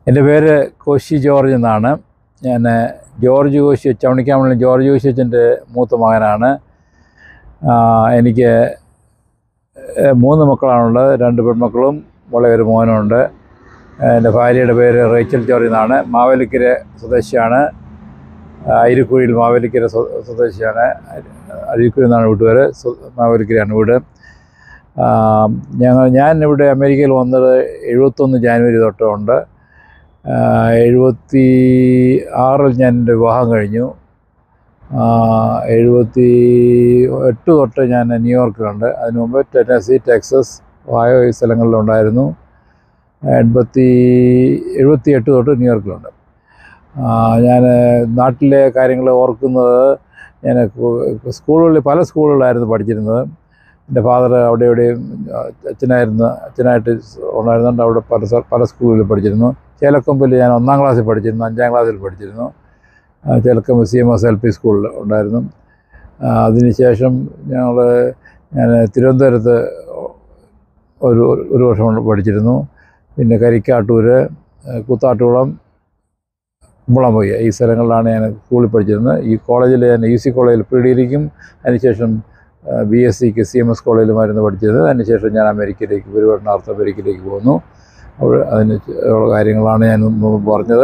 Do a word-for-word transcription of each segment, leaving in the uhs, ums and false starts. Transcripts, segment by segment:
എൻ്റെ പേര് കോശി ജോർജ് എന്നാണ്. ഞാൻ ജോർജ് കോശി ചവണിക്കാമണി ജോർജ് കോശി അച്ഛൻ്റെ മൂത്ത മകനാണ്. എനിക്ക് മൂന്ന് മക്കളാണുള്ളത്. രണ്ട് പെൺമക്കളും വളരെ ഒരു മോനുണ്ട്. എൻ്റെ ഭാര്യയുടെ പേര് റേച്ചൽ ജോർജ് എന്നാണ്. മാവേലിക്കര സ്വദേശിയാണ്. അരിക്കുഴിയിൽ മാവേലിക്കര സ്വദേശിയാണ്. അരിക്കുഴി എന്നാണ് വീട്ടുപേര്. മാവേലിക്കരയാണ് വീട്. ഞങ്ങൾ ഞാൻ ഇവിടെ അമേരിക്കയിൽ വന്നത് എഴുപത്തൊന്ന് ജാനുവരി തൊട്ടുണ്ട്. എഴുപത്തി ആറിൽ ഞാൻ എൻ്റെ വിവാഹം കഴിഞ്ഞു. എഴുപത്തി എട്ട് തൊട്ട് ഞാൻ ന്യൂയോർക്കിലുണ്ട്. അതിന് മുമ്പ് ടെന്നസി, ടെക്സസ്, ഒഹായോ ഈ സ്ഥലങ്ങളിലുണ്ടായിരുന്നു. എൺപത്തി എഴുപത്തി എട്ട് തൊട്ട് ന്യൂയോർക്കിലുണ്ട്. ഞാൻ നാട്ടിലെ കാര്യങ്ങൾ ഓർക്കുന്നത്, ഞാൻ സ്കൂളുകളിൽ പല സ്കൂളുകളിലായിരുന്നു പഠിച്ചിരുന്നത്. എൻ്റെ ഫാദർ അവിടെ എവിടെയും അച്ഛനായിരുന്നു അച്ഛനായിട്ട് ഉണ്ടായിരുന്നുകൊണ്ട് അവിടെ പല പല സ്കൂളുകളിൽ പഠിച്ചിരുന്നു. ചേലക്കൊമ്പിൽ ഞാൻ ഒന്നാം ക്ലാസ്സിൽ പഠിച്ചിരുന്നു, അഞ്ചാം ക്ലാസ്സിൽ പഠിച്ചിരുന്നു. Chelakkombu C M S L P സ്കൂളിൽ ഉണ്ടായിരുന്നു. അതിനുശേഷം ഞങ്ങൾ ഞാൻ തിരുവനന്തപുരത്ത് ഒരു ഒരു വർഷം പഠിച്ചിരുന്നു. പിന്നെ കരിക്കാട്ടൂർ, കൂത്താട്ടുകുളം, കുമ്പളംപൊയ്യ ഈ സ്ഥലങ്ങളിലാണ് ഞാൻ സ്കൂളിൽ പഠിച്ചിരുന്നത്. ഈ കോളേജിൽ ഞാൻ യു സി കോളേജിൽ പ്രീ ഡിഗ്രിക്കും അതിനുശേഷം ബി എസ് സിക്ക് സി എം എസ് കോളേജിലുമായിരുന്നു പഠിച്ചത്. അതിനുശേഷം ഞാൻ അമേരിക്കയിലേക്ക് പരിപാടിനാർത്ഥം അമേരിക്കയിലേക്ക് പോന്നു. അവിടെ അതിന് കാര്യങ്ങളാണ് ഞാൻ പറഞ്ഞത്.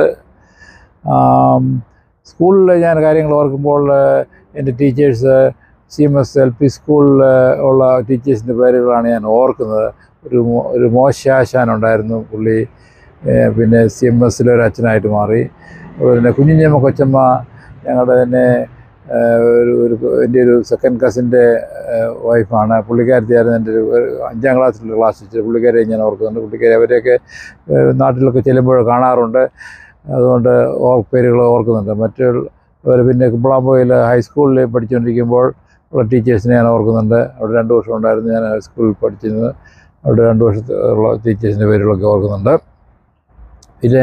സ്കൂളിൽ ഞാൻ കാര്യങ്ങൾ ഓർക്കുമ്പോൾ എൻ്റെ teachers, C M S L P സ്കൂളിൽ ഉള്ള ടീച്ചേഴ്സിൻ്റെ പേരുകളാണ് ഞാൻ ഓർക്കുന്നത്. ഒരു ഒരു മോശാശാനുണ്ടായിരുന്നു. പുള്ളി പിന്നെ സി എം എസിലൊരു അച്ഛനായിട്ട് മാറി. പിന്നെ കുഞ്ഞിഞ്ഞമ്മ കൊച്ചമ്മ ഞങ്ങളുടെ തന്നെ ഒരു ഒരു എൻ്റെ ഒരു സെക്കൻഡ് കസിൻ്റെ വൈഫാണ്. പുള്ളിക്കാരത്തിയായിരുന്നു എൻ്റെ ഒരു അഞ്ചാം ക്ലാസ്സിലുള്ള ക്ലാസ് ടീച്ചർ. പുള്ളിക്കാരെ ഞാൻ ഓർക്കുന്നുണ്ട്. പുള്ളിക്കാരെ അവരെയൊക്കെ നാട്ടിലൊക്കെ ചെല്ലുമ്പോൾ കാണാറുണ്ട്. അതുകൊണ്ട് ഓർ പേരുകൾ ഓർക്കുന്നുണ്ട്. മറ്റുള്ള പിന്നെ കുമ്പളാമ്പൊയിൽ ഹൈസ്കൂളിൽ പഠിച്ചുകൊണ്ടിരിക്കുമ്പോൾ ഉള്ള ടീച്ചേഴ്സിനെ ഞാൻ ഓർക്കുന്നുണ്ട്. അവിടെ രണ്ട് വർഷം ഉണ്ടായിരുന്നു ഞാൻ ഹൈസ്കൂളിൽ പഠിച്ചിരുന്നത്. അവിടെ രണ്ട് വർഷത്തെ ഉള്ള ടീച്ചേഴ്സിൻ്റെ പേരുകളൊക്കെ ഓർക്കുന്നുണ്ട്. പിന്നെ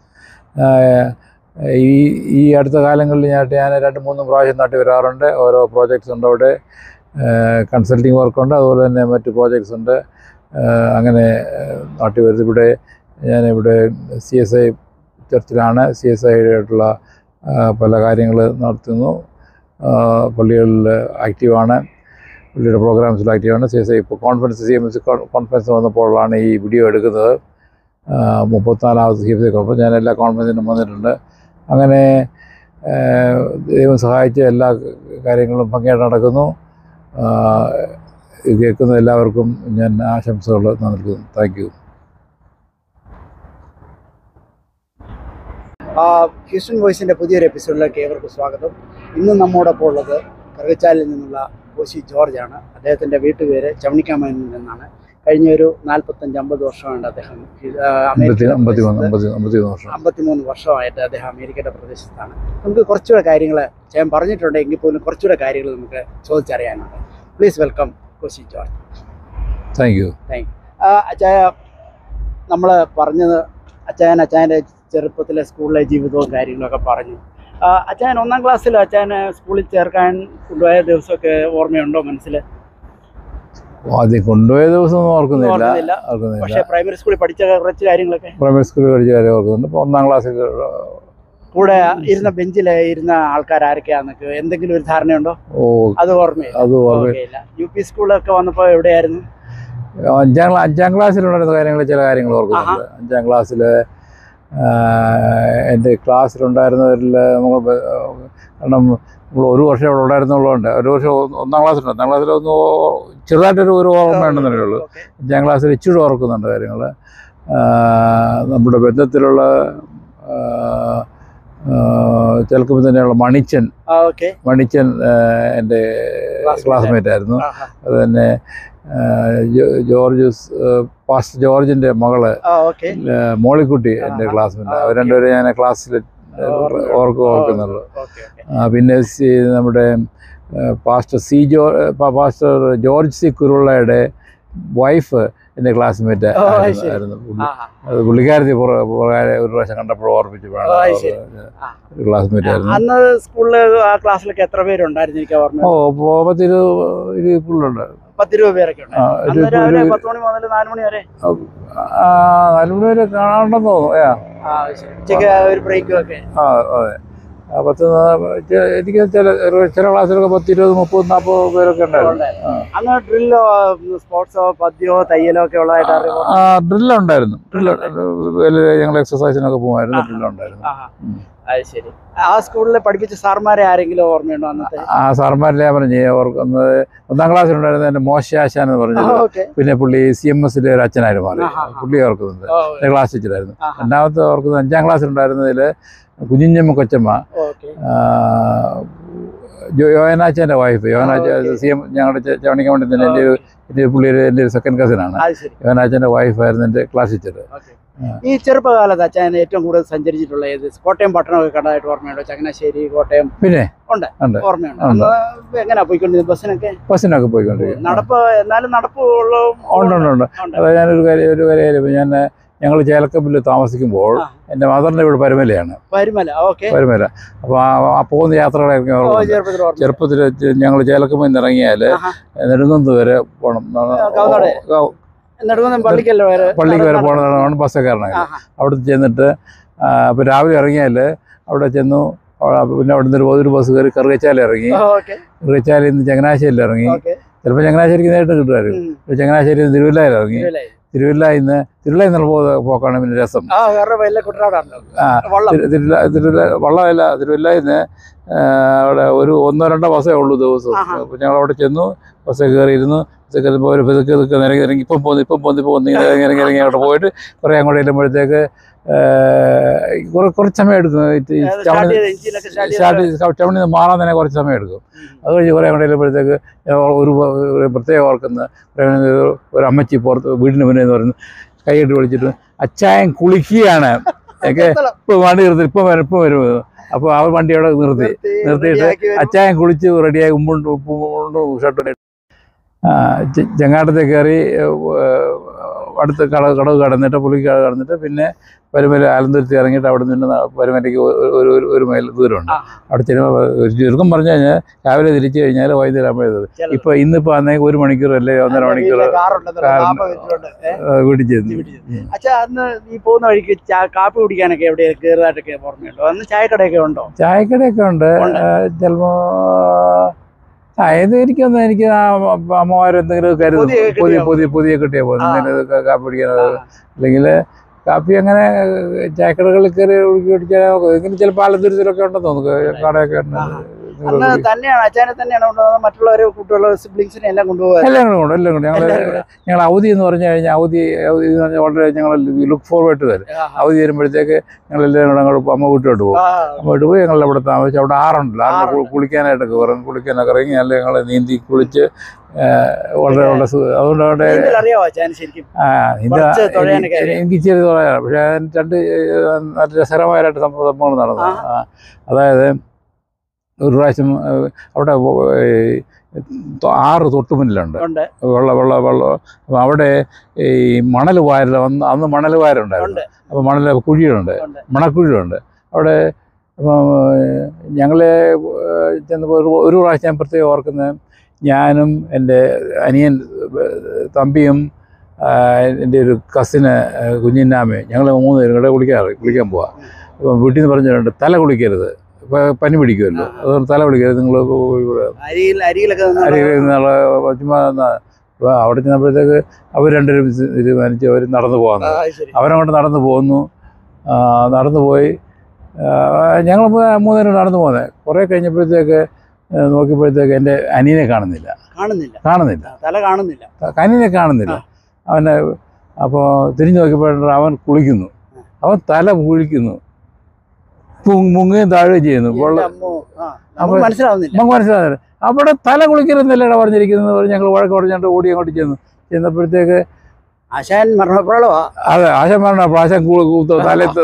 ഈ ഈ അടുത്ത കാലങ്ങളിൽ ഞാൻ ഞാൻ രണ്ട് മൂന്ന് പ്രാവശ്യം നാട്ടിൽ വരാറുണ്ട്. ഓരോ പ്രോജക്ട്സ് ഉണ്ട് അവിടെ. കൺസൾട്ടിങ് വർക്കുണ്ട്, അതുപോലെ തന്നെ മറ്റ് പ്രോജക്ട്സ് ഉണ്ട്. അങ്ങനെ നാട്ടിൽ വരുന്നത്. ഇവിടെ ഞാനിവിടെ സി എസ് ഐ ചർച്ചിലാണ് സി എസ് ഐ ആയിട്ടുള്ള പല കാര്യങ്ങൾ നടത്തുന്നു. പള്ളികളിൽ ആക്റ്റീവാണ്. പള്ളിയുടെ പ്രോഗ്രാംസിൽ ആക്റ്റീവാണ്. സി എസ് ഐ ഇപ്പോൾ conference C M S conference വന്നപ്പോഴാണ് ഈ വീഡിയോ എടുക്കുന്നത്. മുപ്പത്തിനാലാമത് സി എം എസ് കോൺഫറൻസ്. ഞാൻ എല്ലാ കോൺഫറൻസിനും വന്നിട്ടുണ്ട്. അങ്ങനെ ദൈവം സഹായിച്ച് എല്ലാ കാര്യങ്ങളും ഭംഗിയായിട്ട് നടക്കുന്നു. ഇത് കേൾക്കുന്ന എല്ലാവർക്കും ഞാൻ ആശംസകൾ നൽകുന്നു. Thank you. ഹ്യൂസ്റ്റൺ വോയിസിൻ്റെ പുതിയൊരു എപ്പിസോഡിലേക്ക് ഏവർക്കും സ്വാഗതം. ഇന്ന് നമ്മോടൊപ്പം ഉള്ളത് കറുകച്ചാലിൽ നിന്നുള്ള കോശി ജോർജാണ്. അദ്ദേഹത്തിൻ്റെ വീട്ടുപേര് ചവണിക്കാമണിൽ നിന്നാണ്. കഴിഞ്ഞ ഒരു നാൽപ്പത്തഞ്ച് അമ്പത് വർഷമായിട്ട് അദ്ദേഹം അമ്പത്തിമൂന്ന് വർഷമായിട്ട് അദ്ദേഹം അമേരിക്കയുടെ പ്രദേശത്താണ്. നമുക്ക് കുറച്ചുകൂടെ കാര്യങ്ങൾ ചെയ്യാൻ പറഞ്ഞിട്ടുണ്ട്. എങ്കിൽ പോലും കുറച്ചുകൂടെ കാര്യങ്ങൾ നമുക്ക് ചോദിച്ചറിയാനുണ്ട്. Please welcome Koshy George. Thank you. Thank you. അച്ചായ, നമ്മൾ പറഞ്ഞത് അച്ചായൻ അച്ചായൻ്റെ ചെറുപ്പത്തിലെ സ്കൂളിലെ ജീവിതവും കാര്യങ്ങളൊക്കെ പറഞ്ഞു. അച്ചായൻ ഒന്നാം ക്ലാസ്സിൽ അച്ചായനെ സ്കൂളിൽ ചേർക്കാൻ കൊണ്ടുപോയ ദിവസമൊക്കെ ഓർമ്മയുണ്ടോ മനസ്സിൽ? ആദ്യം കൊണ്ടുപോയ ദിവസം ഒന്നും ഓർക്കുന്നില്ല. പക്ഷേ പ്രൈമറി സ്കൂളിൽ പഠിച്ച കുറച്ച് കാര്യങ്ങളൊക്കെ പ്രൈമറി സ്കൂളിൽ പഠിച്ച കാര്യം ഓർക്കുന്നുണ്ട്. ഇപ്പോൾ ഒന്നാം ക്ലാസ്സിൽ കൂടെ ഇരുന്ന ബെഞ്ചിൽ ഇരുന്ന ആൾക്കാർ ആരൊക്കെയാന്നൊക്കെ എന്തെങ്കിലും ഒരു ധാരണയുണ്ടോ? ഓ, അത് ഓർമ്മയില്ല. അത് ഓർമ്മയില്ല. യു പി സ്കൂളൊക്കെ വന്നപ്പോൾ എവിടെയായിരുന്നു? അഞ്ചാം ക്ലാസ് അഞ്ചാം ക്ലാസ്സിലുണ്ടായിരുന്ന കാര്യങ്ങൾ ചില കാര്യങ്ങൾ ഓർക്കുന്നുണ്ട്. അഞ്ചാം ക്ലാസ്സിൽ എൻ്റെ ക്ലാസ്സിലുണ്ടായിരുന്നവരിൽ നമ്മൾ കാരണം നമ്മൾ ഒരു വർഷം അവിടെ ഉണ്ടായിരുന്നുള്ളതുകൊണ്ട് ഒരു വർഷം ഒന്നാം ക്ലാസ്സിലുണ്ട്. ഒന്നാം ക്ലാസ്സിൽ ഒന്ന് ചെറുതായിട്ടൊരു ഒരു ഓർമ്മ ഉണ്ടെന്നേ ഉള്ളൂ. അഞ്ചാം ക്ലാസ്സിൽ ഇച്ചിരി ഓർക്കുന്നുണ്ട് കാര്യങ്ങൾ. നമ്മുടെ ബന്ധത്തിലുള്ള ചിലപ്പോൾ തന്നെയുള്ള മണിച്ചൻ മണിച്ചൻ എൻ്റെ ക്ലാസ്മേറ്റ് ആയിരുന്നു. അത് തന്നെ ജോർജ് പാസ്റ്റർ ജോർജിൻ്റെ മകള് മോളിക്കുട്ടി എൻ്റെ ക്ലാസ്മേറ്റ്. അവർ രണ്ടുപേരും ഞാൻ ക്ലാസ്സിൽ ഓർക്ക് ഓർക്കുന്നുള്ളൂ. പിന്നെ നമ്മുടെ പാസ്റ്റർ സി ജോ പാസ്റ്റർ ജോർജ് സി കുരുള്ളയുടെ വൈഫ് എൻ്റെ ക്ലാസ്മേറ്റ് ആയിരുന്നു. അത് പുള്ളിക്കാരത്തി ഒരു പ്രാവശ്യം കണ്ടപ്പോൾ ഓർമ്മിച്ചപ്പോഴാണ് ക്ലാസ്മേറ്റ് ആയിരുന്നു. അന്ന് സ്കൂളിൽ ആ ക്ലാസ്സിലൊക്കെ എത്ര പേരുണ്ടായിരുന്നു? എനിക്ക് ഓർമ്മ. ഓ, പത്തിരു ഇരുപതുണ്ട്. പത്തിരുപത് പേരൊക്കെ ഉണ്ട്. പത്ത് മണി മുതൽ നാല് മണി വരെ നാല് മണി വരെ കാണാണ്ടെന്ന് തോന്നുന്നു. ഉച്ചയ്ക്ക് ഒരു ബ്രേക്കും ഒക്കെ. ആ അതെ. പത്ത് എനിക്ക് ചില ചില ക്ലാസ്സിലൊക്കെ പത്ത് ഇരുപത് മുപ്പത് നാൽപ്പത് പേരൊക്കെ ഉണ്ടായിരുന്നു. അന്ന് ഡ്രില്ലോ സ്പോർട്സോ പദ്യമോ തയ്യലോ ഒക്കെ ഉള്ളതായിട്ട് അറിയാം. ആ ഡ്രില്ലുണ്ടായിരുന്നു. ഡ്രില്ല് ഞങ്ങൾ എക്സസൈസിനൊക്കെ പോകുമായിരുന്നു. ഡ്രില്ലുണ്ടായിരുന്നു. അത് ശരി. ആ സ്കൂളിൽ പഠിപ്പിച്ച സാർമാരെ ആരെങ്കിലും ഓർമ്മയുണ്ടോ അന്നത്തെ? ആ സാർമാരിലെ ഞാൻ പറഞ്ഞു ഓർക്കുന്നത് ഒന്നാം ക്ലാസ്സിലുണ്ടായിരുന്ന എൻ്റെ മോശാശാൻ എന്ന് പറഞ്ഞത്. പിന്നെ പുള്ളി സി എം എസിലെ ഒരു അച്ഛനായിരുന്നു മാറി. പുള്ളി ഓർക്കുന്നുണ്ട്. എൻ്റെ ക്ലാസ് ടീച്ചറായിരുന്നു. രണ്ടാമത്തെ ഓർക്കുന്നത് അഞ്ചാം ക്ലാസ്സിലുണ്ടായിരുന്നതിൽ കുഞ്ഞിഞ്ഞമ്മ കൊച്ചമ്മ, യോനാച്ചൻ്റെ വൈഫ്. യോനാച്ച സി എം ഞങ്ങളുടെ ചവണിക്കാൻ വേണ്ടി തന്നെ എൻ്റെ ഒരു എൻ്റെ പുള്ളിയുടെ എൻ്റെ ഒരു സെക്കൻഡ് കസിനാണ്. യോനാച്ചൻ്റെ വൈഫായിരുന്നു എൻ്റെ ക്ലാസ് ടീച്ചർ. ഈ ചെറുപ്പകാലത്ത് അച്ഛൻ ഏറ്റവും കൂടുതൽ സഞ്ചരിച്ചിട്ടുള്ള ഏത് കോട്ടയം പട്ടണമൊക്കെ കണ്ടതായിട്ട് ഓർമ്മയുണ്ടോ? ചങ്ങനാശ്ശേരി, കോട്ടയം? പിന്നെ ഉണ്ട്, ഓർമ്മയുണ്ട്. എങ്ങനെയാ പോയിക്കൊണ്ടിരുന്നത്? ബസ്സിനൊക്കെ ബസ്സിനൊക്കെ പോയിക്കൊണ്ടിരിക്കും. നടപ്പ് എന്നാലും നടപ്പ് ഉണ്ടുണ്ട്. അതായത് ഞാനൊരു കാര്യം ഒരു കാര്യം ഞാൻ ഞങ്ങൾ ചേലക്കമ്പിൽ താമസിക്കുമ്പോൾ എൻ്റെ മദറിൻ്റെ വീട് പരുമലയാണ്. പരുമല പരുമല അപ്പോൾ ആ പോകുന്ന യാത്രകളായിരിക്കും. ചെറുപ്പത്തിൽ ഞങ്ങൾ ചേലക്കമ്പിൽ നിന്ന് ഇറങ്ങിയാൽ നെടുങ്കുന്ന് വരെ പോകണം. പള്ളിക്ക് വരെ പോകണമെന്നാണ് ബസ്സൊക്കെ ഇറങ്ങുന്നത്. അവിടെ ചെന്നിട്ട് അപ്പോൾ രാവിലെ ഇറങ്ങിയാൽ അവിടെ ചെന്നു. പിന്നെ അവിടെ നിന്ന് ഒരു ബസ് കയറി കറുകച്ചാല ഇറങ്ങി. കറുകച്ചാലയിൽ നിന്ന് ചങ്ങനാശ്ശേരിയിൽ ഇറങ്ങി. ചിലപ്പോൾ ചങ്ങനാശ്ശേരിക്ക് നേരിട്ട് കിട്ടുമായിരുന്നു. ചങ്ങനാശ്ശേരിയിൽ നിന്ന് തിരുവല്ലയിൽ ഇറങ്ങി. തിരുവല്ലയിൽ നിന്ന് തിരുവല്ലയിൽ നിന്നുള്ള പോക്കാണ് പിന്നെ രസം. ആ തിരുവല്ല വള്ളമല്ല, തിരുവല്ലയിൽ നിന്ന് അവിടെ ഒരു ഒന്നോ രണ്ടോ ബസ്സേ ഉള്ളൂ ദിവസം. അപ്പോൾ ഞങ്ങൾ അവിടെ ചെന്നു. ബസ്സൊക്കെ കയറിയിരുന്നു. ബസ്സൊക്കെ കയറുമ്പോൾ ഒരു പതുക്കെ ഇതൊക്കെ നിരങ്ങി ഇറങ്ങി ഇപ്പം പോന്നു ഇപ്പം പോന്നു ഇപ്പം പോന്നു ഇങ്ങനെ ഇറങ്ങി ഇറങ്ങി അവിടെ പോയിട്ട് കുറേ അങ്ങോട്ട് ചെല്ലുമ്പോഴത്തേക്ക് കുറേ കുറച്ച് സമയം എടുക്കും. സ്റ്റാർട്ട് ടൗണിൽ നിന്ന് മാറാൻ തന്നെ കുറച്ച് സമയം എടുക്കും. അത് കഴിഞ്ഞ് കുറേ അങ്ങോട്ട് ചെല്ലുമ്പോഴത്തേക്ക് ഒരു പ്രത്യേകം ഓർക്കുന്ന ഒരു അമ്മച്ചി പുറത്ത് വീടിന് മുന്നേ എന്ന് പറയുന്നത് കൈയിട്ട് വിളിച്ചിട്ട് അച്ചായൻ കുളിക്കുകയാണ് ഒക്കെ ഇപ്പം വണ്ടി നിർത്തി ഇപ്പം വരും ഇപ്പം വരും. അപ്പോൾ അവർ വണ്ടി അവിടെ നിർത്തി നിർത്തിയിട്ട് അച്ചായൻ കുളിച്ച് റെഡിയായി ഉമ്പുണ്ട് ഉപ്പുണ്ട് ഷർട്ട് ചെങ്ങാട്ടത്തെ കയറി അടുത്ത് കട കടവ് കടന്നിട്ട് പുള്ളിക്ക് കടന്നിട്ട് പിന്നെ പരുമല ആലന്തുരുത്തി ഇറങ്ങിയിട്ട് അവിടെ നിന്ന് പരുമലയ്ക്ക് ഒരു ഒരു മൈൽ ദൂരമുണ്ട്. അവിടെ ചെല്ലുമ്പോൾ ചുരുക്കം പറഞ്ഞു കഴിഞ്ഞാൽ രാവിലെ തിരിച്ചു കഴിഞ്ഞാൽ വൈകുന്നേരം ആകുമ്പോഴത്. ഇപ്പോൾ ഇന്നിപ്പോൾ അന്നേക്ക് ഒരു മണിക്കൂർ അല്ലേ ഒന്നര മണിക്കൂർ വീട്ടിൽ ചെന്നു. അച്ഛാ അന്ന് ഈ പോകുന്ന വഴിക്ക് കാപ്പി കുടിക്കാനൊക്കെ എവിടെ കയറുന്നതായിട്ടൊക്കെ ഓർമ്മയുണ്ടോ? അന്ന് ചായക്കടയൊക്കെ ഉണ്ടോ? ചായക്കടയൊക്കെ ഉണ്ട്. ചിലപ്പോൾ ആ ഏത് എനിക്കൊന്നും എനിക്ക് അമ്മമാരെന്തെങ്കിലും കരുതും പുതിയ പുതിയ പുതിയ കിട്ടിയാൽ പോകും എന്തെങ്കിലും കാപ്പി കുടിക്കാനത്. അല്ലെങ്കിൽ കാപ്പി അങ്ങനെ ചായക്കടകളിൽ കയറി കുടിച്ചാൽ എങ്കിലും ചിലപ്പോൾ ആലന്തുരുത്തിലൊക്കെ ഉണ്ടെന്ന് തോന്നുന്നു കടയൊക്കെ ഉണ്ട്. തന്നെയാണ് അച്ഛനെ തന്നെയാണ് മറ്റുള്ളവരെ കുട്ടികളെ സിബ്ലിങ്സിനെ എല്ലാം കൊണ്ടുപോകുക. എല്ലാം കൊണ്ട് എല്ലാം കൊണ്ട് ഞങ്ങൾ ഞങ്ങൾ അവധി എന്ന് പറഞ്ഞു കഴിഞ്ഞാൽ അവധി അവധി എന്ന് പറഞ്ഞാൽ വളരെ ഞങ്ങൾ ലുക്ക് ഫോർവേഡ് ടു തരും. അവധി വരുമ്പോഴത്തേക്ക് ഞങ്ങളെല്ലാം കൂടെ അങ്ങോട്ട് അമ്മ വീട്ടിലോട്ട് പോകും. അമ്മ വീട്ടിൽ പോയി ഞങ്ങൾ അവിടെ താമസിച്ച് അവിടെ ആറുണ്ടല്ലോ. ആറിന് കുളിക്കാനായിട്ടൊക്കെ പറയും. കുളിക്കാനൊക്കെ ഇറങ്ങി അല്ലെ ഞങ്ങൾ നീന്തി കുളിച്ച് വളരെ വളരെ അതുകൊണ്ട് അവിടെ എനിക്ക് ചെറിയ തുഴയാണ്. പക്ഷേ രണ്ട് നല്ല രസകരമായ രണ്ട് സംഭവങ്ങൾ നടന്നു. അതായത് ഒരു പ്രാവശ്യം അവിടെ ആറ് തൊട്ടുമുന്നിലുണ്ട് വെള്ള വെള്ള വെള്ളം. അപ്പം അവിടെ ഈ മണൽ വാര വന്ന് അന്ന് മണൽ വാരുണ്ടായിരുന്നു. അപ്പോൾ മണൽ കുഴിയുണ്ട്, മണക്കുഴിയുണ്ട് അവിടെ. അപ്പം ഞങ്ങൾ ചെന്നപ്പോൾ ഒരു ഒരു പ്രാവശ്യം ഞാൻ പ്രത്യേകം ഓർക്കുന്നത് ഞാനും എൻ്റെ അനിയൻ തമ്പിയും എൻ്റെ ഒരു കസിന് കുഞ്ഞിന്നാമയും ഞങ്ങൾ മൂന്ന് പേരും കൂടെ കുളിക്കാറ് കുളിക്കാൻ പോവാം. അപ്പം വീട്ടിൽ നിന്ന് പറഞ്ഞിട്ടുണ്ട് തല കുളിക്കരുത്, പനി പിടിക്കുമല്ലോ, അതുകൊണ്ട് തല കുളിക്കരുത് നിങ്ങൾ അരിയിൽ നിന്നുള്ള ചുമ്മാ. അപ്പോൾ അവിടെ ചെന്നപ്പോഴത്തേക്ക് അവർ രണ്ടുപേരും തീരുമാനിച്ച് അവർ നടന്നു പോകുന്നു. അവരങ്ങോട്ട് നടന്നു പോകുന്നു. നടന്നു പോയി ഞങ്ങൾ മൂന്നുപേരും നടന്നു പോകുന്നത്. കുറേ കഴിഞ്ഞപ്പോഴത്തേക്ക് നോക്കിയപ്പോഴത്തേക്ക് എൻ്റെ അനിയനെ കാണുന്നില്ല കാണുന്നില്ല കാണുന്നില്ല തല കാണുന്നില്ല അനിയനെ കാണുന്നില്ല അവനെ. അപ്പോൾ തിരിഞ്ഞു നോക്കിയപ്പോഴാണ് അവൻ കുളിക്കുന്നു. അവൻ തല കുളിക്കുന്നു, മുങ്ങുകയും താഴുകയും ചെയ്യുന്നു. അപ്പോൾ മനസ്സിലാവുന്നില്ല നമുക്ക് മനസ്സിലാവുന്നില്ല. അവിടെ തല കുളിക്കരുതെന്നല്ലേടാ പറഞ്ഞിരിക്കുന്നത്. ഞങ്ങൾ വഴക്ക് പറഞ്ഞുകൊണ്ട് ഓടി അങ്ങോട്ട് ചെന്നു. ചെന്നപ്പോഴത്തേക്ക് ആശാൻ മരണപ്പെടലോ? അതെ, ആശാൻ മരണപ്പോൾ ആശാൻ കൂത്തോ തലത്ത്.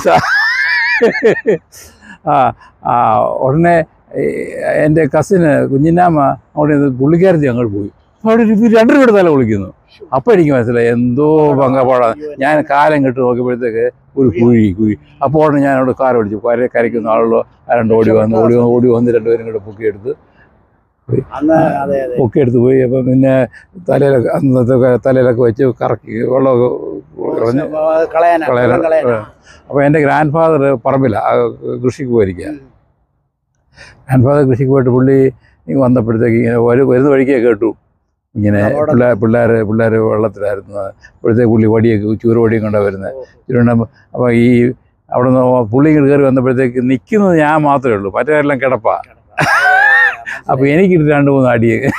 ആ ആ ഉടനെ എൻ്റെ കസിന് കുഞ്ഞിനാമ്മ അവിടെ പുള്ളിക്കാരത്തി അങ്ങോട്ട് പോയി. അവിടെ രണ്ടു പേര് തല കുളിക്കുന്നു. അപ്പം എനിക്ക് മനസ്സിലായി എന്തോ പങ്കപ്പാടാണ്. ഞാൻ കാലം കെട്ട് നോക്കിയപ്പോഴത്തേക്ക് ഒരു കുഴി കുഴി അപ്പോൾ ഞാൻ അവിടെ കാർ ഓടിച്ചു. കര കരയ്ക്കുന്ന ആളുകളോ ആരണ്ട് ഓടി വന്ന് ഓടി ഓടി വന്ന് രണ്ടുപേരും കൂടെ പൊക്കിയെടുത്ത് അന്ന് അതെ അതെ പൊക്കി എടുത്ത് പോയി. അപ്പം പിന്നെ തലയിലൊക്കെ അന്നത്തെ തലയിലൊക്കെ വെച്ച് കറക്കി വെള്ളമൊക്കെ കളഞ്ഞ് കളയാനാ കളയാൻ. കളയാനാ അപ്പോൾ എൻ്റെ ഗ്രാൻഡ് ഫാദർ പറമ്പിലാണ് കൃഷിക്ക് പോയിരിക്കുക. ഗ്രാൻഡ് ഫാദർ കൃഷിക്ക് പോയിട്ട് പുള്ളി വന്നപ്പോഴത്തേക്ക് ഇങ്ങനെ ഒരു വരുന്ന വഴിക്കേ കേട്ടു ഇങ്ങനെ പിള്ളേർ പിള്ളേർ പിള്ളേർ വെള്ളത്തിലായിരുന്നു. അപ്പോഴത്തേക്ക് പുള്ളി വടിയൊക്കെ ചൂറ് വടിയും കൊണ്ടാണ് വരുന്നത്. ചൂരുണ്ടാകുമ്പോൾ അപ്പോൾ ഈ അവിടെ നിന്ന് പുള്ളി ഇങ്ങോട്ട് കയറി വന്നപ്പോഴത്തേക്ക് നിൽക്കുന്നത് ഞാൻ മാത്രമേ ഉള്ളൂ, മറ്റേതെല്ലാം കിടപ്പാ. അപ്പോൾ എനിക്കിട്ട് രണ്ട് മൂന്ന് അടിയൊക്കെ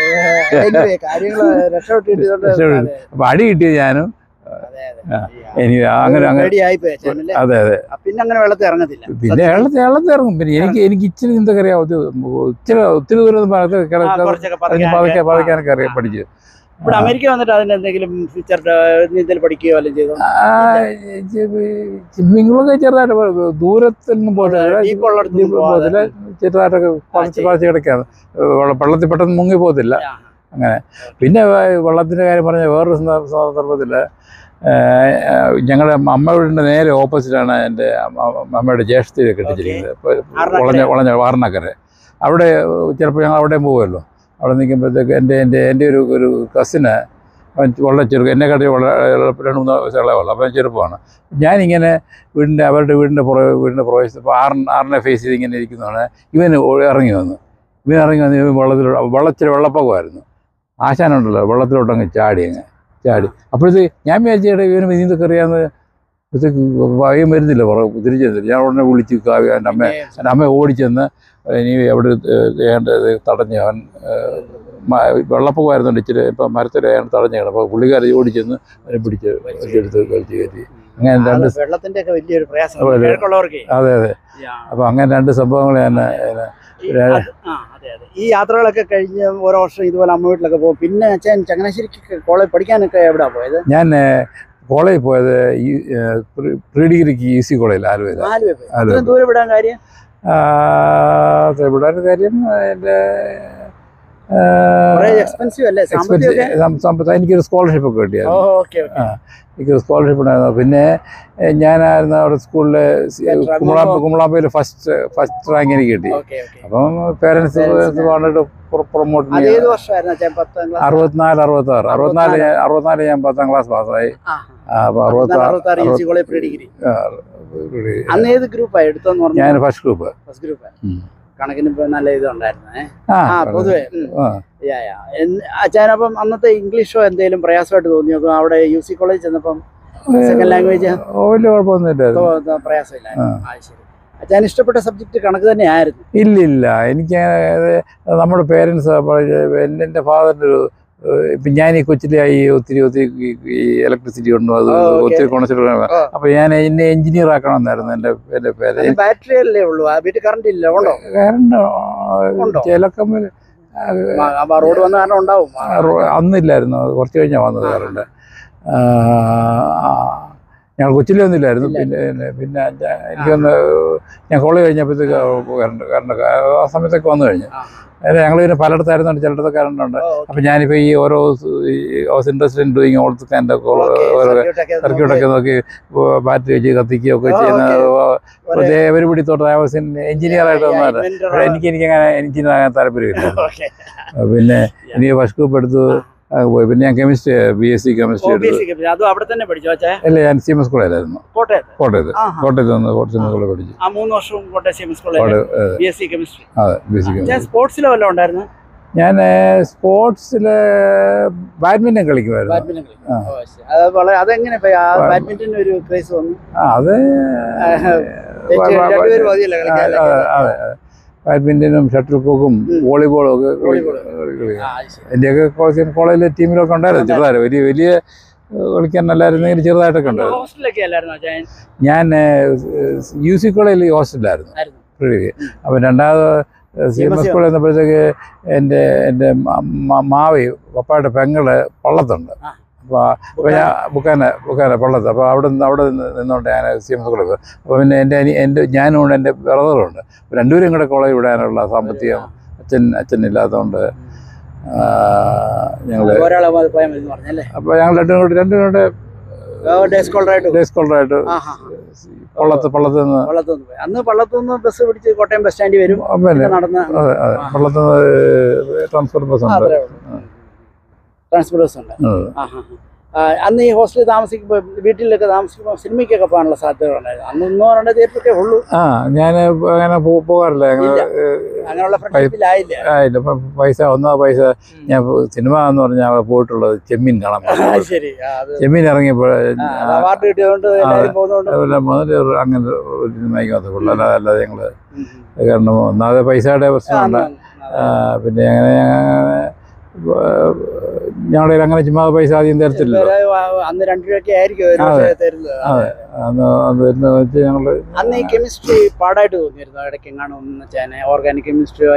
അപ്പോൾ അടി കിട്ടിയത് ഞാനും. എനിക്ക് അങ്ങനെ അങ്ങനെ അതെ അതെ പിന്നെ അങ്ങനെ വെള്ളത്തിൽ ഇറങ്ങത്തില്ല. പിന്നെ വെള്ളത്തിൽ വെള്ളത്തിൽ ഇറങ്ങും. പിന്നെ എനിക്ക് എനിക്ക് ഇച്ചിരി എന്തൊക്കെ അറിയാം, ഇച്ചിരി ഒത്തിരി ദൂരം പതുക്കെ പതുക്കാനൊക്കെ അറിയാം പഠിച്ചു. ഇവിടെ അമേരിക്ക വന്നിട്ട് അതിന് എന്തെങ്കിലും ഫ്യൂച്ചർ നീന്തൽ പഠിക്കുകയോ അല്ലെങ്കിൽ ചെയ്തോ? സ്വിമ്മിംഗ് പൂളൊക്കെ ചെറുതായിട്ട് ദൂരത്തൊന്നും പോകത്തില്ല, ചെറുതായിട്ടൊക്കെ പറിച്ച് പറിച്ച് കിടക്കാണ്. വെള്ളത്തിൽ പെട്ടെന്ന് മുങ്ങി പോകത്തില്ല അങ്ങനെ. പിന്നെ വെള്ളത്തിൻ്റെ കാര്യം പറഞ്ഞ വേറൊരു സന്ദർഭത്തിൽ ഞങ്ങളുടെ അമ്മയുടെ വീടിൻ്റെ നേരെ ഓപ്പോസിറ്റാണ് എൻ്റെ അമ്മയുടെ ജ്യേഷ്ഠയെ കെട്ടിച്ചിരിക്കുന്നത്. വളഞ്ഞ വളഞ്ഞ വാരണക്കര. അവിടെ ചിലപ്പോൾ ഞങ്ങൾ അവിടെയും പോകുമല്ലോ. അവിടെ നിൽക്കുമ്പോഴത്തേക്ക് എൻ്റെ എൻ്റെ എൻ്റെ ഒരു ഒരു കസിന് അവൻ വളരെ ചെറുപ്പം, എന്നെ കാട്ടി വളരെ രണ്ട് മൂന്ന് വയസ്സുള്ള വെള്ളം. അപ്പോൾ ചെറുപ്പമാണ്. ഞാനിങ്ങനെ വീടിൻ്റെ അവരുടെ വീടിൻ്റെ പുറ വീടിൻ്റെ പ്രവേശിച്ച് ഇപ്പോൾ ആറിന് ആറിനെ ഫേസ് ചെയ്ത് ഇങ്ങനെ ഇരിക്കുന്നതാണ്. ഇവൻ ഇറങ്ങി വന്നു ഇവൻ ഇറങ്ങി വന്ന് ഇവൻ വെള്ളത്തിലോട്ട് വെള്ളത്തിൽ വെള്ളപ്പൊക്കമായിരുന്നു. ആശാനുണ്ടല്ലോ, വെള്ളത്തിലോട്ടങ്ങ് ചാടി അങ്ങ് ചാടി. അപ്പോഴത്തേക്ക് ഞാൻ വിചാരിച്ചേട്ടാ ഇവന് നീന്തൊക്കെ അറിയാമെന്ന്. അപ്പോഴത്തേക്ക് ഭയം വരുന്നില്ല, പുറ തിരിച്ചു തന്നില്ല. ഞാൻ ഉടനെ വിളിച്ച് കാവ്യ എൻ്റെ അമ്മ എൻ്റെ അമ്മ ഓടിച്ചെന്ന് ഇനി അവിടെ ഏണ്ടത് തടഞ്ഞ് അവൻ വെള്ളപ്പൊക്കമായിരുന്നുണ്ട് ഇച്ചിരി. ഇപ്പം മരത്തിൽ അയാൾ തടഞ്ഞാണ്. അപ്പോൾ പുള്ളിക്കാരി ഓടിച്ചെന്ന് അവനെ പിടിച്ച് എടുത്ത് കളിച്ച് കയറ്റി. അങ്ങനെ രണ്ട് വെള്ളത്തിൻ്റെ ഒക്കെ വലിയൊരു പ്രയാസം. അതെ അതെ. അപ്പോൾ അങ്ങനെ രണ്ട് സംഭവങ്ങൾ ഞാൻ ഈ യാത്രകളൊക്കെ കഴിഞ്ഞ് ഓരോ വർഷം ഇതുപോലെ അമ്മ വീട്ടിലൊക്കെ പോകും. പിന്നെ അച്ഛൻ ചങ്ങനാശ്ശേരിക്ക് കോളേജ് പഠിക്കാനൊക്കെ എവിടെ പോയത്? ഞാൻ കോളേജിൽ പോയത് ഈ പ്രീ ഡിഗ്രിക്ക് ഇ സി കോളേജിൽ ആലുവയിൽ. ആലുവ ദൂരെ വിടാൻ കാര്യം വിടാൻ കാര്യം എൻ്റെ എക്സ്പെൻസീവ് അല്ലേ? എനിക്കൊരു സ്കോളർഷിപ്പ് ഒക്കെ കിട്ടിയായിരുന്നു. എനിക്കൊരു സ്കോളർഷിപ്പ് ഉണ്ടായിരുന്നു. പിന്നെ ഞാനായിരുന്നു അവിടെ സ്കൂളിലെ കുമ്പളാമ്പ കുമ്പളാമ്പയിൽ ഫസ്റ്റ് ഫസ്റ്റ് റാങ്ക് എനിക്ക് കിട്ടി. അപ്പം പേരൻസ് പറഞ്ഞിട്ട് പ്രൊമോട്ട് അറുപത്തിനാല് അറുപത്തി ആറ് അറുപത്തിനാല് അറുപത്തിനാല് ഞാൻ പത്താം ക്ലാസ് പാസ്സായി. അപ്പോൾ അറുപത്താറ് ഞാൻ ഫസ്റ്റ് ഗ്രൂപ്പ് ഫസ്റ്റ് ഗ്രൂപ്പ് കണക്കിന് ഇപ്പൊ നല്ല ഇതുണ്ടായിരുന്നേ പൊതുവെ. അച്ഛനപ്പം അന്നത്തെ ഇംഗ്ലീഷോ എന്തെങ്കിലും പ്രയാസമായിട്ട് തോന്നിയോ? അവിടെ യു സി കോളേജ് ചെന്നപ്പം സെക്കൻഡ് ലാംഗ്വേജ് വലിയ കുഴപ്പമൊന്നുമില്ല, പ്രയാസമില്ല. ശരി. അച്ഛൻ ഇഷ്ടപ്പെട്ട സബ്ജക്ട് കണക്ക് തന്നെ ആയിരുന്നു? ഇല്ലില്ല, എനിക്ക് നമ്മുടെ പേരൻസ് എൻ്റെ ഫാദറിൻ്റെ ഒരു ഇപ്പം ഞാൻ ഈ കൊച്ചിലായി ഒത്തിരി ഒത്തിരി ഈ ഇലക്ട്രിസിറ്റി കൊണ്ടു അത് ഒത്തിരി കോൺസെപ്റ്റ്. അപ്പോൾ ഞാൻ എന്നെ എഞ്ചിനീയർ ആക്കണമെന്നായിരുന്നു എൻ്റെ എൻ്റെ പേര്. ബാറ്ററി അല്ലേ ഉള്ളൂ, വീട്ടിൽ കറണ്ട് ഇല്ല? ഉണ്ടോ? കറണ്ട് ചില കമ്പനി റോഡ് വന്ന കാരണം ഉണ്ടാവും. അന്നില്ലായിരുന്നു, കുറച്ച് കഴിഞ്ഞാൽ വന്നത് കറണ്ട്. ഞങ്ങൾ കൊച്ചിലൊന്നുമില്ലായിരുന്നു. പിന്നെ പിന്നെ എനിക്കൊന്ന് ഞാൻ കോളേജ് കഴിഞ്ഞപ്പോഴത്തേക്ക് കറണ്ട് കറണ്ട് ആ സമയത്തൊക്കെ വന്നു കഴിഞ്ഞു. ഞങ്ങൾ പിന്നെ പലയിടത്തായിരുന്നുണ്ട്, ചിലയിടത്ത് കറണ്ടുണ്ട്. അപ്പം ഞാനിപ്പോൾ ഈ ഓരോ was interested in doing all kind of ഓരോ സർക്യൂട്ടൊക്കെ നോക്കി ബാറ്ററി വെച്ച് കത്തിക്കുകയൊക്കെ ചെയ്യുന്ന everybody thought I was engineer ആയിട്ട് വന്നാൽ എനിക്ക് എനിക്കങ്ങനെ എഞ്ചിനീയർ ആകാൻ താല്പര്യമില്ല. പിന്നെ എനിക്ക് ഫസ്റ്റ് ഗ്രൂപ്പ് എടുത്തു പോയി. പിന്നെ ഞാൻ chemistry B S C chemistry അല്ല, ഞാൻ സി എം എസ് കോളേജിലായിരുന്നു, കോട്ടയത്ത് കോട്ടയത്ത് നിന്ന് Kottayam C M S college പഠിച്ചു. അതെ, ബി എസ് സി. സ്പോർട്സിലും ഞാൻ സ്പോർട്സിൽ ബാഡ്മിൻ്റൺ കളിക്കുമായിരുന്നു. അത് അതെ, ബാഡ്മിൻ്റനും ഷട്ടിൽ കോക്കും വോളിബോളും ഒക്കെ എൻ്റെയൊക്കെ കോളേജിലെ ടീമിലൊക്കെ ഉണ്ടായിരുന്നു. ചെറുതായിട്ട് വലിയ വലിയ കളിക്കാൻ നല്ലായിരുന്നെങ്കിൽ ചെറുതായിട്ടൊക്കെ ഉണ്ടായിരുന്നു. ഞാൻ യു സി കോളേജിൽ ഹോസ്റ്റലിലായിരുന്നു. അപ്പം രണ്ടാമത് സി എം എസ് കോളേജ് വന്നപ്പോഴത്തേക്ക് എൻ്റെ എൻ്റെ മാവി പപ്പായുടെ പെങ്ങള് പള്ളത്തുണ്ട്. അപ്പോൾ അപ്പോൾ ഞാൻ ബുക്കാന ബുക്കാന പള്ളത്ത്. അപ്പോൾ അവിടെ നിന്ന് അവിടെ നിന്ന് നിന്നുകൊണ്ട് ഞാൻ സി എം എസ് കോളേജ്. അപ്പോൾ പിന്നെ എൻ്റെ അനി എൻ്റെ ഞാനുമുണ്ട്, എൻ്റെ ബ്രദറുണ്ട്. രണ്ടുപേരും കൂടെ കോളേജ് വിടാനുള്ള സാമ്പത്തികം അച്ഛൻ അച്ഛനില്ലാത്തതുകൊണ്ട് ഞങ്ങൾ അപ്പോൾ ഞങ്ങൾ രണ്ടും കൂടെ രണ്ടും കൂടെ ഡേ സ്കോളറായിട്ട് പള്ളത്ത് പള്ളത്ത് നിന്ന് പള്ളത്തുനിന്ന് പോയി. അന്ന് പള്ളത്തുനിന്ന് ബസ് പിടിച്ച് കോട്ടയം ബസ് സ്റ്റാൻഡിൽ വരും, പിന്നെ നടന്ന് അതെ അതെ പള്ളത്ത് ട്രാൻസ്പോർട്ട് ബസ് ഉണ്ട്. ട്രാൻസ്പോർട്ട് ബസ് ഉണ്ട്. അന്ന് ഈ ഹോസ്റ്റലിൽ താമസിക്കുമ്പോൾ വീട്ടിലൊക്കെ താമസിക്കുമ്പോൾ സിനിമയ്ക്കൊക്കെ പോകാനുള്ള സാധ്യതകളുണ്ടായിരുന്നു. അന്ന് ഒന്നോ രണ്ടോ തിയേറ്ററൊക്കെ ഉള്ളൂ. ആ ഞാൻ അങ്ങനെ പോകാറില്ല, അങ്ങനെയുള്ള ഫ്രണ്ട്ഷിപ്പിലായില്ല. ആയില്ല. പൈസ ഒന്നാ പൈസ ഞാൻ സിനിമ എന്ന് പറഞ്ഞാൽ അവിടെ പോയിട്ടുള്ളത് ചെമ്മീൻ കാണാൻ. ശരി, ചെമ്മീൻ ഇറങ്ങിയപ്പോൾ അവാർഡ് കിട്ടിയതുകൊണ്ട് എല്ലാവരും പോകുന്നതുകൊണ്ട് മുതൽ അങ്ങനെ ഒരു സിനിമയ്ക്ക് മാത്രമേ അല്ലാതെ അല്ലാതെ ഞങ്ങൾ കാരണം ഒന്നാമത് പൈസയുടെ പ്രശ്നമുണ്ട്. പിന്നെ അങ്ങനെ ഞങ്ങളുടെ അങ്ങനെ ചുമ്മാ പൈസ ആദ്യം തരത്തില്ല. അന്ന് രണ്ടു രൂപയൊക്കെ ആയിരിക്കും തരുന്നത്. അതെ അന്ന് അത് വരുന്നത് വെച്ച് ഞങ്ങള് അന്ന് ഈ കെമിസ്ട്രി പാടായിട്ട് തോന്നിയിരുന്നു ഇടയ്ക്ക് എങ്ങാണോ ഒന്ന് ഓർഗാനിക് കെമിസ്ട്രിയോ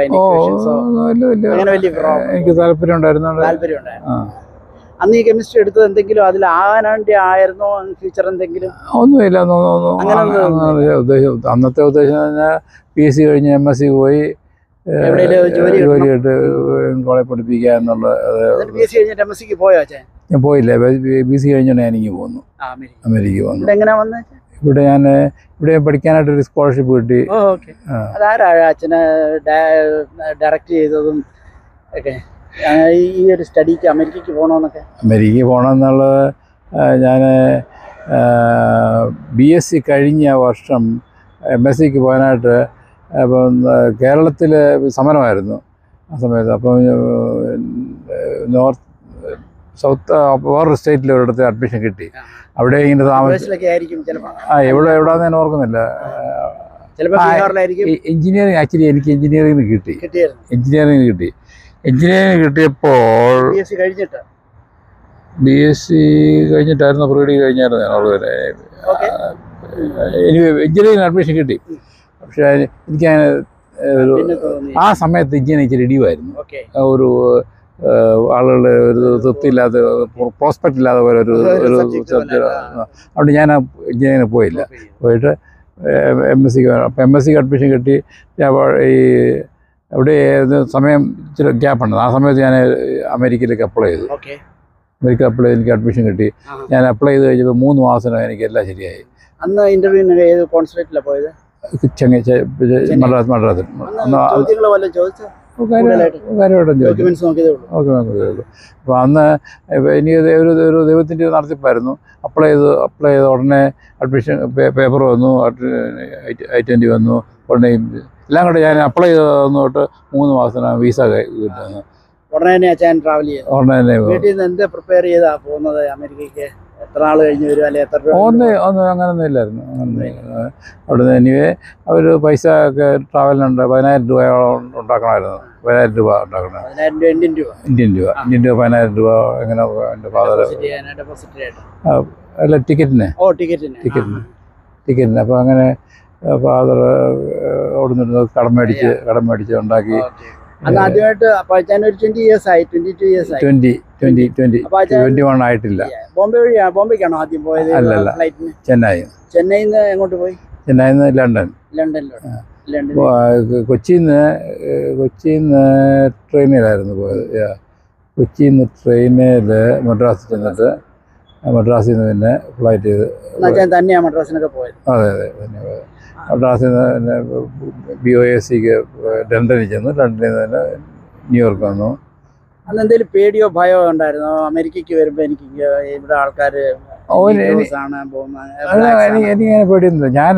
എനിക്ക് താല്പര്യം ഉണ്ടായിരുന്നു. താല്പര്യം ഉണ്ടായിരുന്നു. അന്ന് ഈ കെമിസ്ട്രി എടുത്തത് എന്തെങ്കിലും അതിൽ ആകാൻ വേണ്ടി ആയിരുന്നോ ഫ്യൂച്ചർ എന്തെങ്കിലും? ഒന്നുമില്ല. ഉദ്ദേശം അന്നത്തെ ഉദ്ദേശം പറഞ്ഞാൽ പി എസ് സി കഴിഞ്ഞ് എം എസ് സി പോയി ജോലിയായിട്ട് കോളേജ് പഠിപ്പിക്കുക എന്നുള്ള. ഞാൻ പോയില്ല. ബി സി കഴിഞ്ഞാണ് ഞാൻ ഇങ്ങനെ പോന്നു, അമേരിക്ക പോന്നു. ഇവിടെ ഞാൻ ഇവിടെ പഠിക്കാനായിട്ടൊരു സ്കോളർഷിപ്പ് കിട്ടി. അച്ഛനെ ഡയറക്റ്റ് ചെയ്തതും ഒക്കെ ഈ ഒരു സ്റ്റഡിക്ക് അമേരിക്കക്ക് പോകണമെന്നൊക്കെ? അമേരിക്കക്ക് പോകണമെന്നുള്ളത് ഞാൻ ബി എസ് സി കഴിഞ്ഞ വർഷം എം എസ് സിക്ക് പോകാനായിട്ട് അപ്പം കേരളത്തിൽ സമരമായിരുന്നു ആ സമയത്ത്. അപ്പം നോർത്ത് സൗത്ത് വേറൊരു സ്റ്റേറ്റിൽ ഒരിടത്ത് അഡ്മിഷൻ കിട്ടി. അവിടെ ഇങ്ങനെ താമസിച്ചു. ആ എവിടെ എവിടെയാണെന്ന് ഞാൻ ഓർക്കുന്നില്ല. എഞ്ചിനീയറിംഗ് ആക്ച്വലി എനിക്ക് എഞ്ചിനീയറിംഗിന് കിട്ടി. എഞ്ചിനീയറിംഗിന് കിട്ടി എഞ്ചിനീയറിംഗ് കിട്ടിയപ്പോൾ ബി എസ് സി കഴിഞ്ഞിട്ടായിരുന്നു, പ്രീ ഡിഗ്രി കഴിഞ്ഞായിരുന്നു ഞാൻ ഓർക്കുന്നില്ല. എനിക്ക് എഞ്ചിനീയറിംഗിന് അഡ്മിഷൻ കിട്ടി. പക്ഷേ എനിക്ക് ഒരു ആ സമയത്ത് ഇങ്ങനെ ഇച്ചിരി ഇടിവായിരുന്നു. ഒരു ആളുകളുടെ ഒരു തൃപ്തിയില്ലാത്ത പ്രോസ്പെക്റ്റ് ഇല്ലാത്ത പോലെ ഒരു ഒരു സബ്ജക്റ്റ്. അതുകൊണ്ട് ഞാൻ എഞ്ചിനീയറിംഗിന് പോയില്ല. പോയിട്ട് എം എസ് സിക്ക് അപ്പം എം എസ് സിക്ക് അഡ്മിഷൻ കിട്ടി. ഈ അവിടെ സമയം ഇച്ചിരി ഗ്യാപ്പുണ്ട്. ആ സമയത്ത് ഞാൻ അമേരിക്കയിലേക്ക് അപ്ലൈ ചെയ്തു. അമേരിക്ക അപ്ലൈ ചെയ്ത് എനിക്ക് അഡ്മിഷൻ കിട്ടി. ഞാൻ അപ്ലൈ ചെയ്ത് കഴിഞ്ഞപ്പോൾ മൂന്ന് മാസം എനിക്ക് എല്ലാം ശരിയായി. അന്ന് ഇന്റർവ്യൂവിന് ഏത് കോൺസുലേറ്റിലാണ് പോയത്? ചെങ്ങ മദ്രാസ് മദ്രാസിൽ കാര്യമായിട്ടും ചോദിച്ചു. ഓക്കെ നോക്കിയതേ. അപ്പോൾ അന്ന് ഇനി ഒരു ഒരു ദൈവത്തിൻ്റെ നടത്തിപ്പായിരുന്നു. അപ്ലൈ ചെയ്ത് അപ്ലൈ ചെയ്ത ഉടനെ അഡ്മിഷൻ പേപ്പർ വന്നു, ഐ ട്വൻ്റി വന്നു, ഉടനെ എല്ലാം കൂടെ ഞാൻ അപ്ലൈ ചെയ്ത് തന്നു തൊട്ട് മൂന്ന് മാസത്തിനാണ് വിസ കിട്ടുന്നത്. ഉടനെ തന്നെ അച്ഛൻ ട്രാവൽ ചെയ്തു. ഉടനെ തന്നെ വീട്ടിൽ നിന്ന് എന്ത് പ്രിപ്പയർ ചെയ്താ പോകുന്നത് അമേരിക്കയ്ക്ക്? എത്ര നാൾ കഴിഞ്ഞ് വരും, അല്ലെങ്കിൽ എത്ര രൂപ? ഒന്ന് ഒന്നും അങ്ങനൊന്നും ഇല്ലായിരുന്നു. അങ്ങനെ അവിടെ നിന്ന് എനിവേ അവർ പൈസ ഒക്കെ ട്രാവലിനുണ്ട്. പതിനായിരം രൂപയോളം ഉണ്ടാക്കണമായിരുന്നു. പതിനായിരം രൂപ ഉണ്ടാക്കണം. പതിനായിരം രൂപ ഇന്ത്യൻ രൂപ ഇന്ത്യൻ രൂപ ഇന്ത്യൻ രൂപ പതിനായിരം രൂപ. എങ്ങനെ എൻ്റെ ഫാദർ അല്ല ടിക്കറ്റിന് ഓ ടിക്കറ്റിന് ടിക്കറ്റിന് ടിക്കറ്റിന് അപ്പോൾ അങ്ങനെ ഫാദർ അവിടെ നിന്ന് കടം മേടിച്ച് കടം മേടിച്ച് ഉണ്ടാക്കി. അന്ന് ആദ്യമായിട്ട് ട്വന്റി ഇയേഴ്സ് ആയി ട്വന്റി ടു ഇയേഴ്സ് ആയി twenty twenty twenty twenty one ആയിട്ടില്ല. ബോംബെ വഴിയാ ബോംബെക്കാണോ ആദ്യം പോയത്? അല്ലല്ല, ചെന്നൈ. ചെന്നൈയിൽ നിന്ന് എങ്ങോട്ട് പോയി? ചെന്നൈയിൽ നിന്ന് ലണ്ടൻ. ലണ്ടനിലോട്ട്. കൊച്ചിയിൽ നിന്ന് കൊച്ചിയിൽ നിന്ന് ട്രെയിനിലായിരുന്നു പോയത്. കൊച്ചിയിൽ നിന്ന് ട്രെയിനിൽ മദ്രാസിൽ ചെന്നിട്ട് മദ്രാസിൽ നിന്ന് പിന്നെ ഫ്ലൈറ്റ് ചെയ്ത് തന്നെയാണ് മദ്രാസിനൊക്കെ പോയത്. അതെ അതെ തന്നെ പോയത്. മദ്രാസിൽ നിന്ന് പിന്നെ ബി ഒ എസ് സിക്ക് ലണ്ടനിൽ ചെന്നു. ലണ്ടനിൽ നിന്ന് തന്നെ ന്യൂയോർക്ക് വന്നു. അന്ന് എന്തെങ്കിലും പേടിയോ ഭയോ ഉണ്ടായിരുന്നോ? അമേരിക്കയ്ക്ക് വരുമ്പോൾ എനിക്ക് ഇവിടെ ആൾക്കാർ എനിക്കങ്ങനെ പേടിയൊന്നുമില്ല. ഞാൻ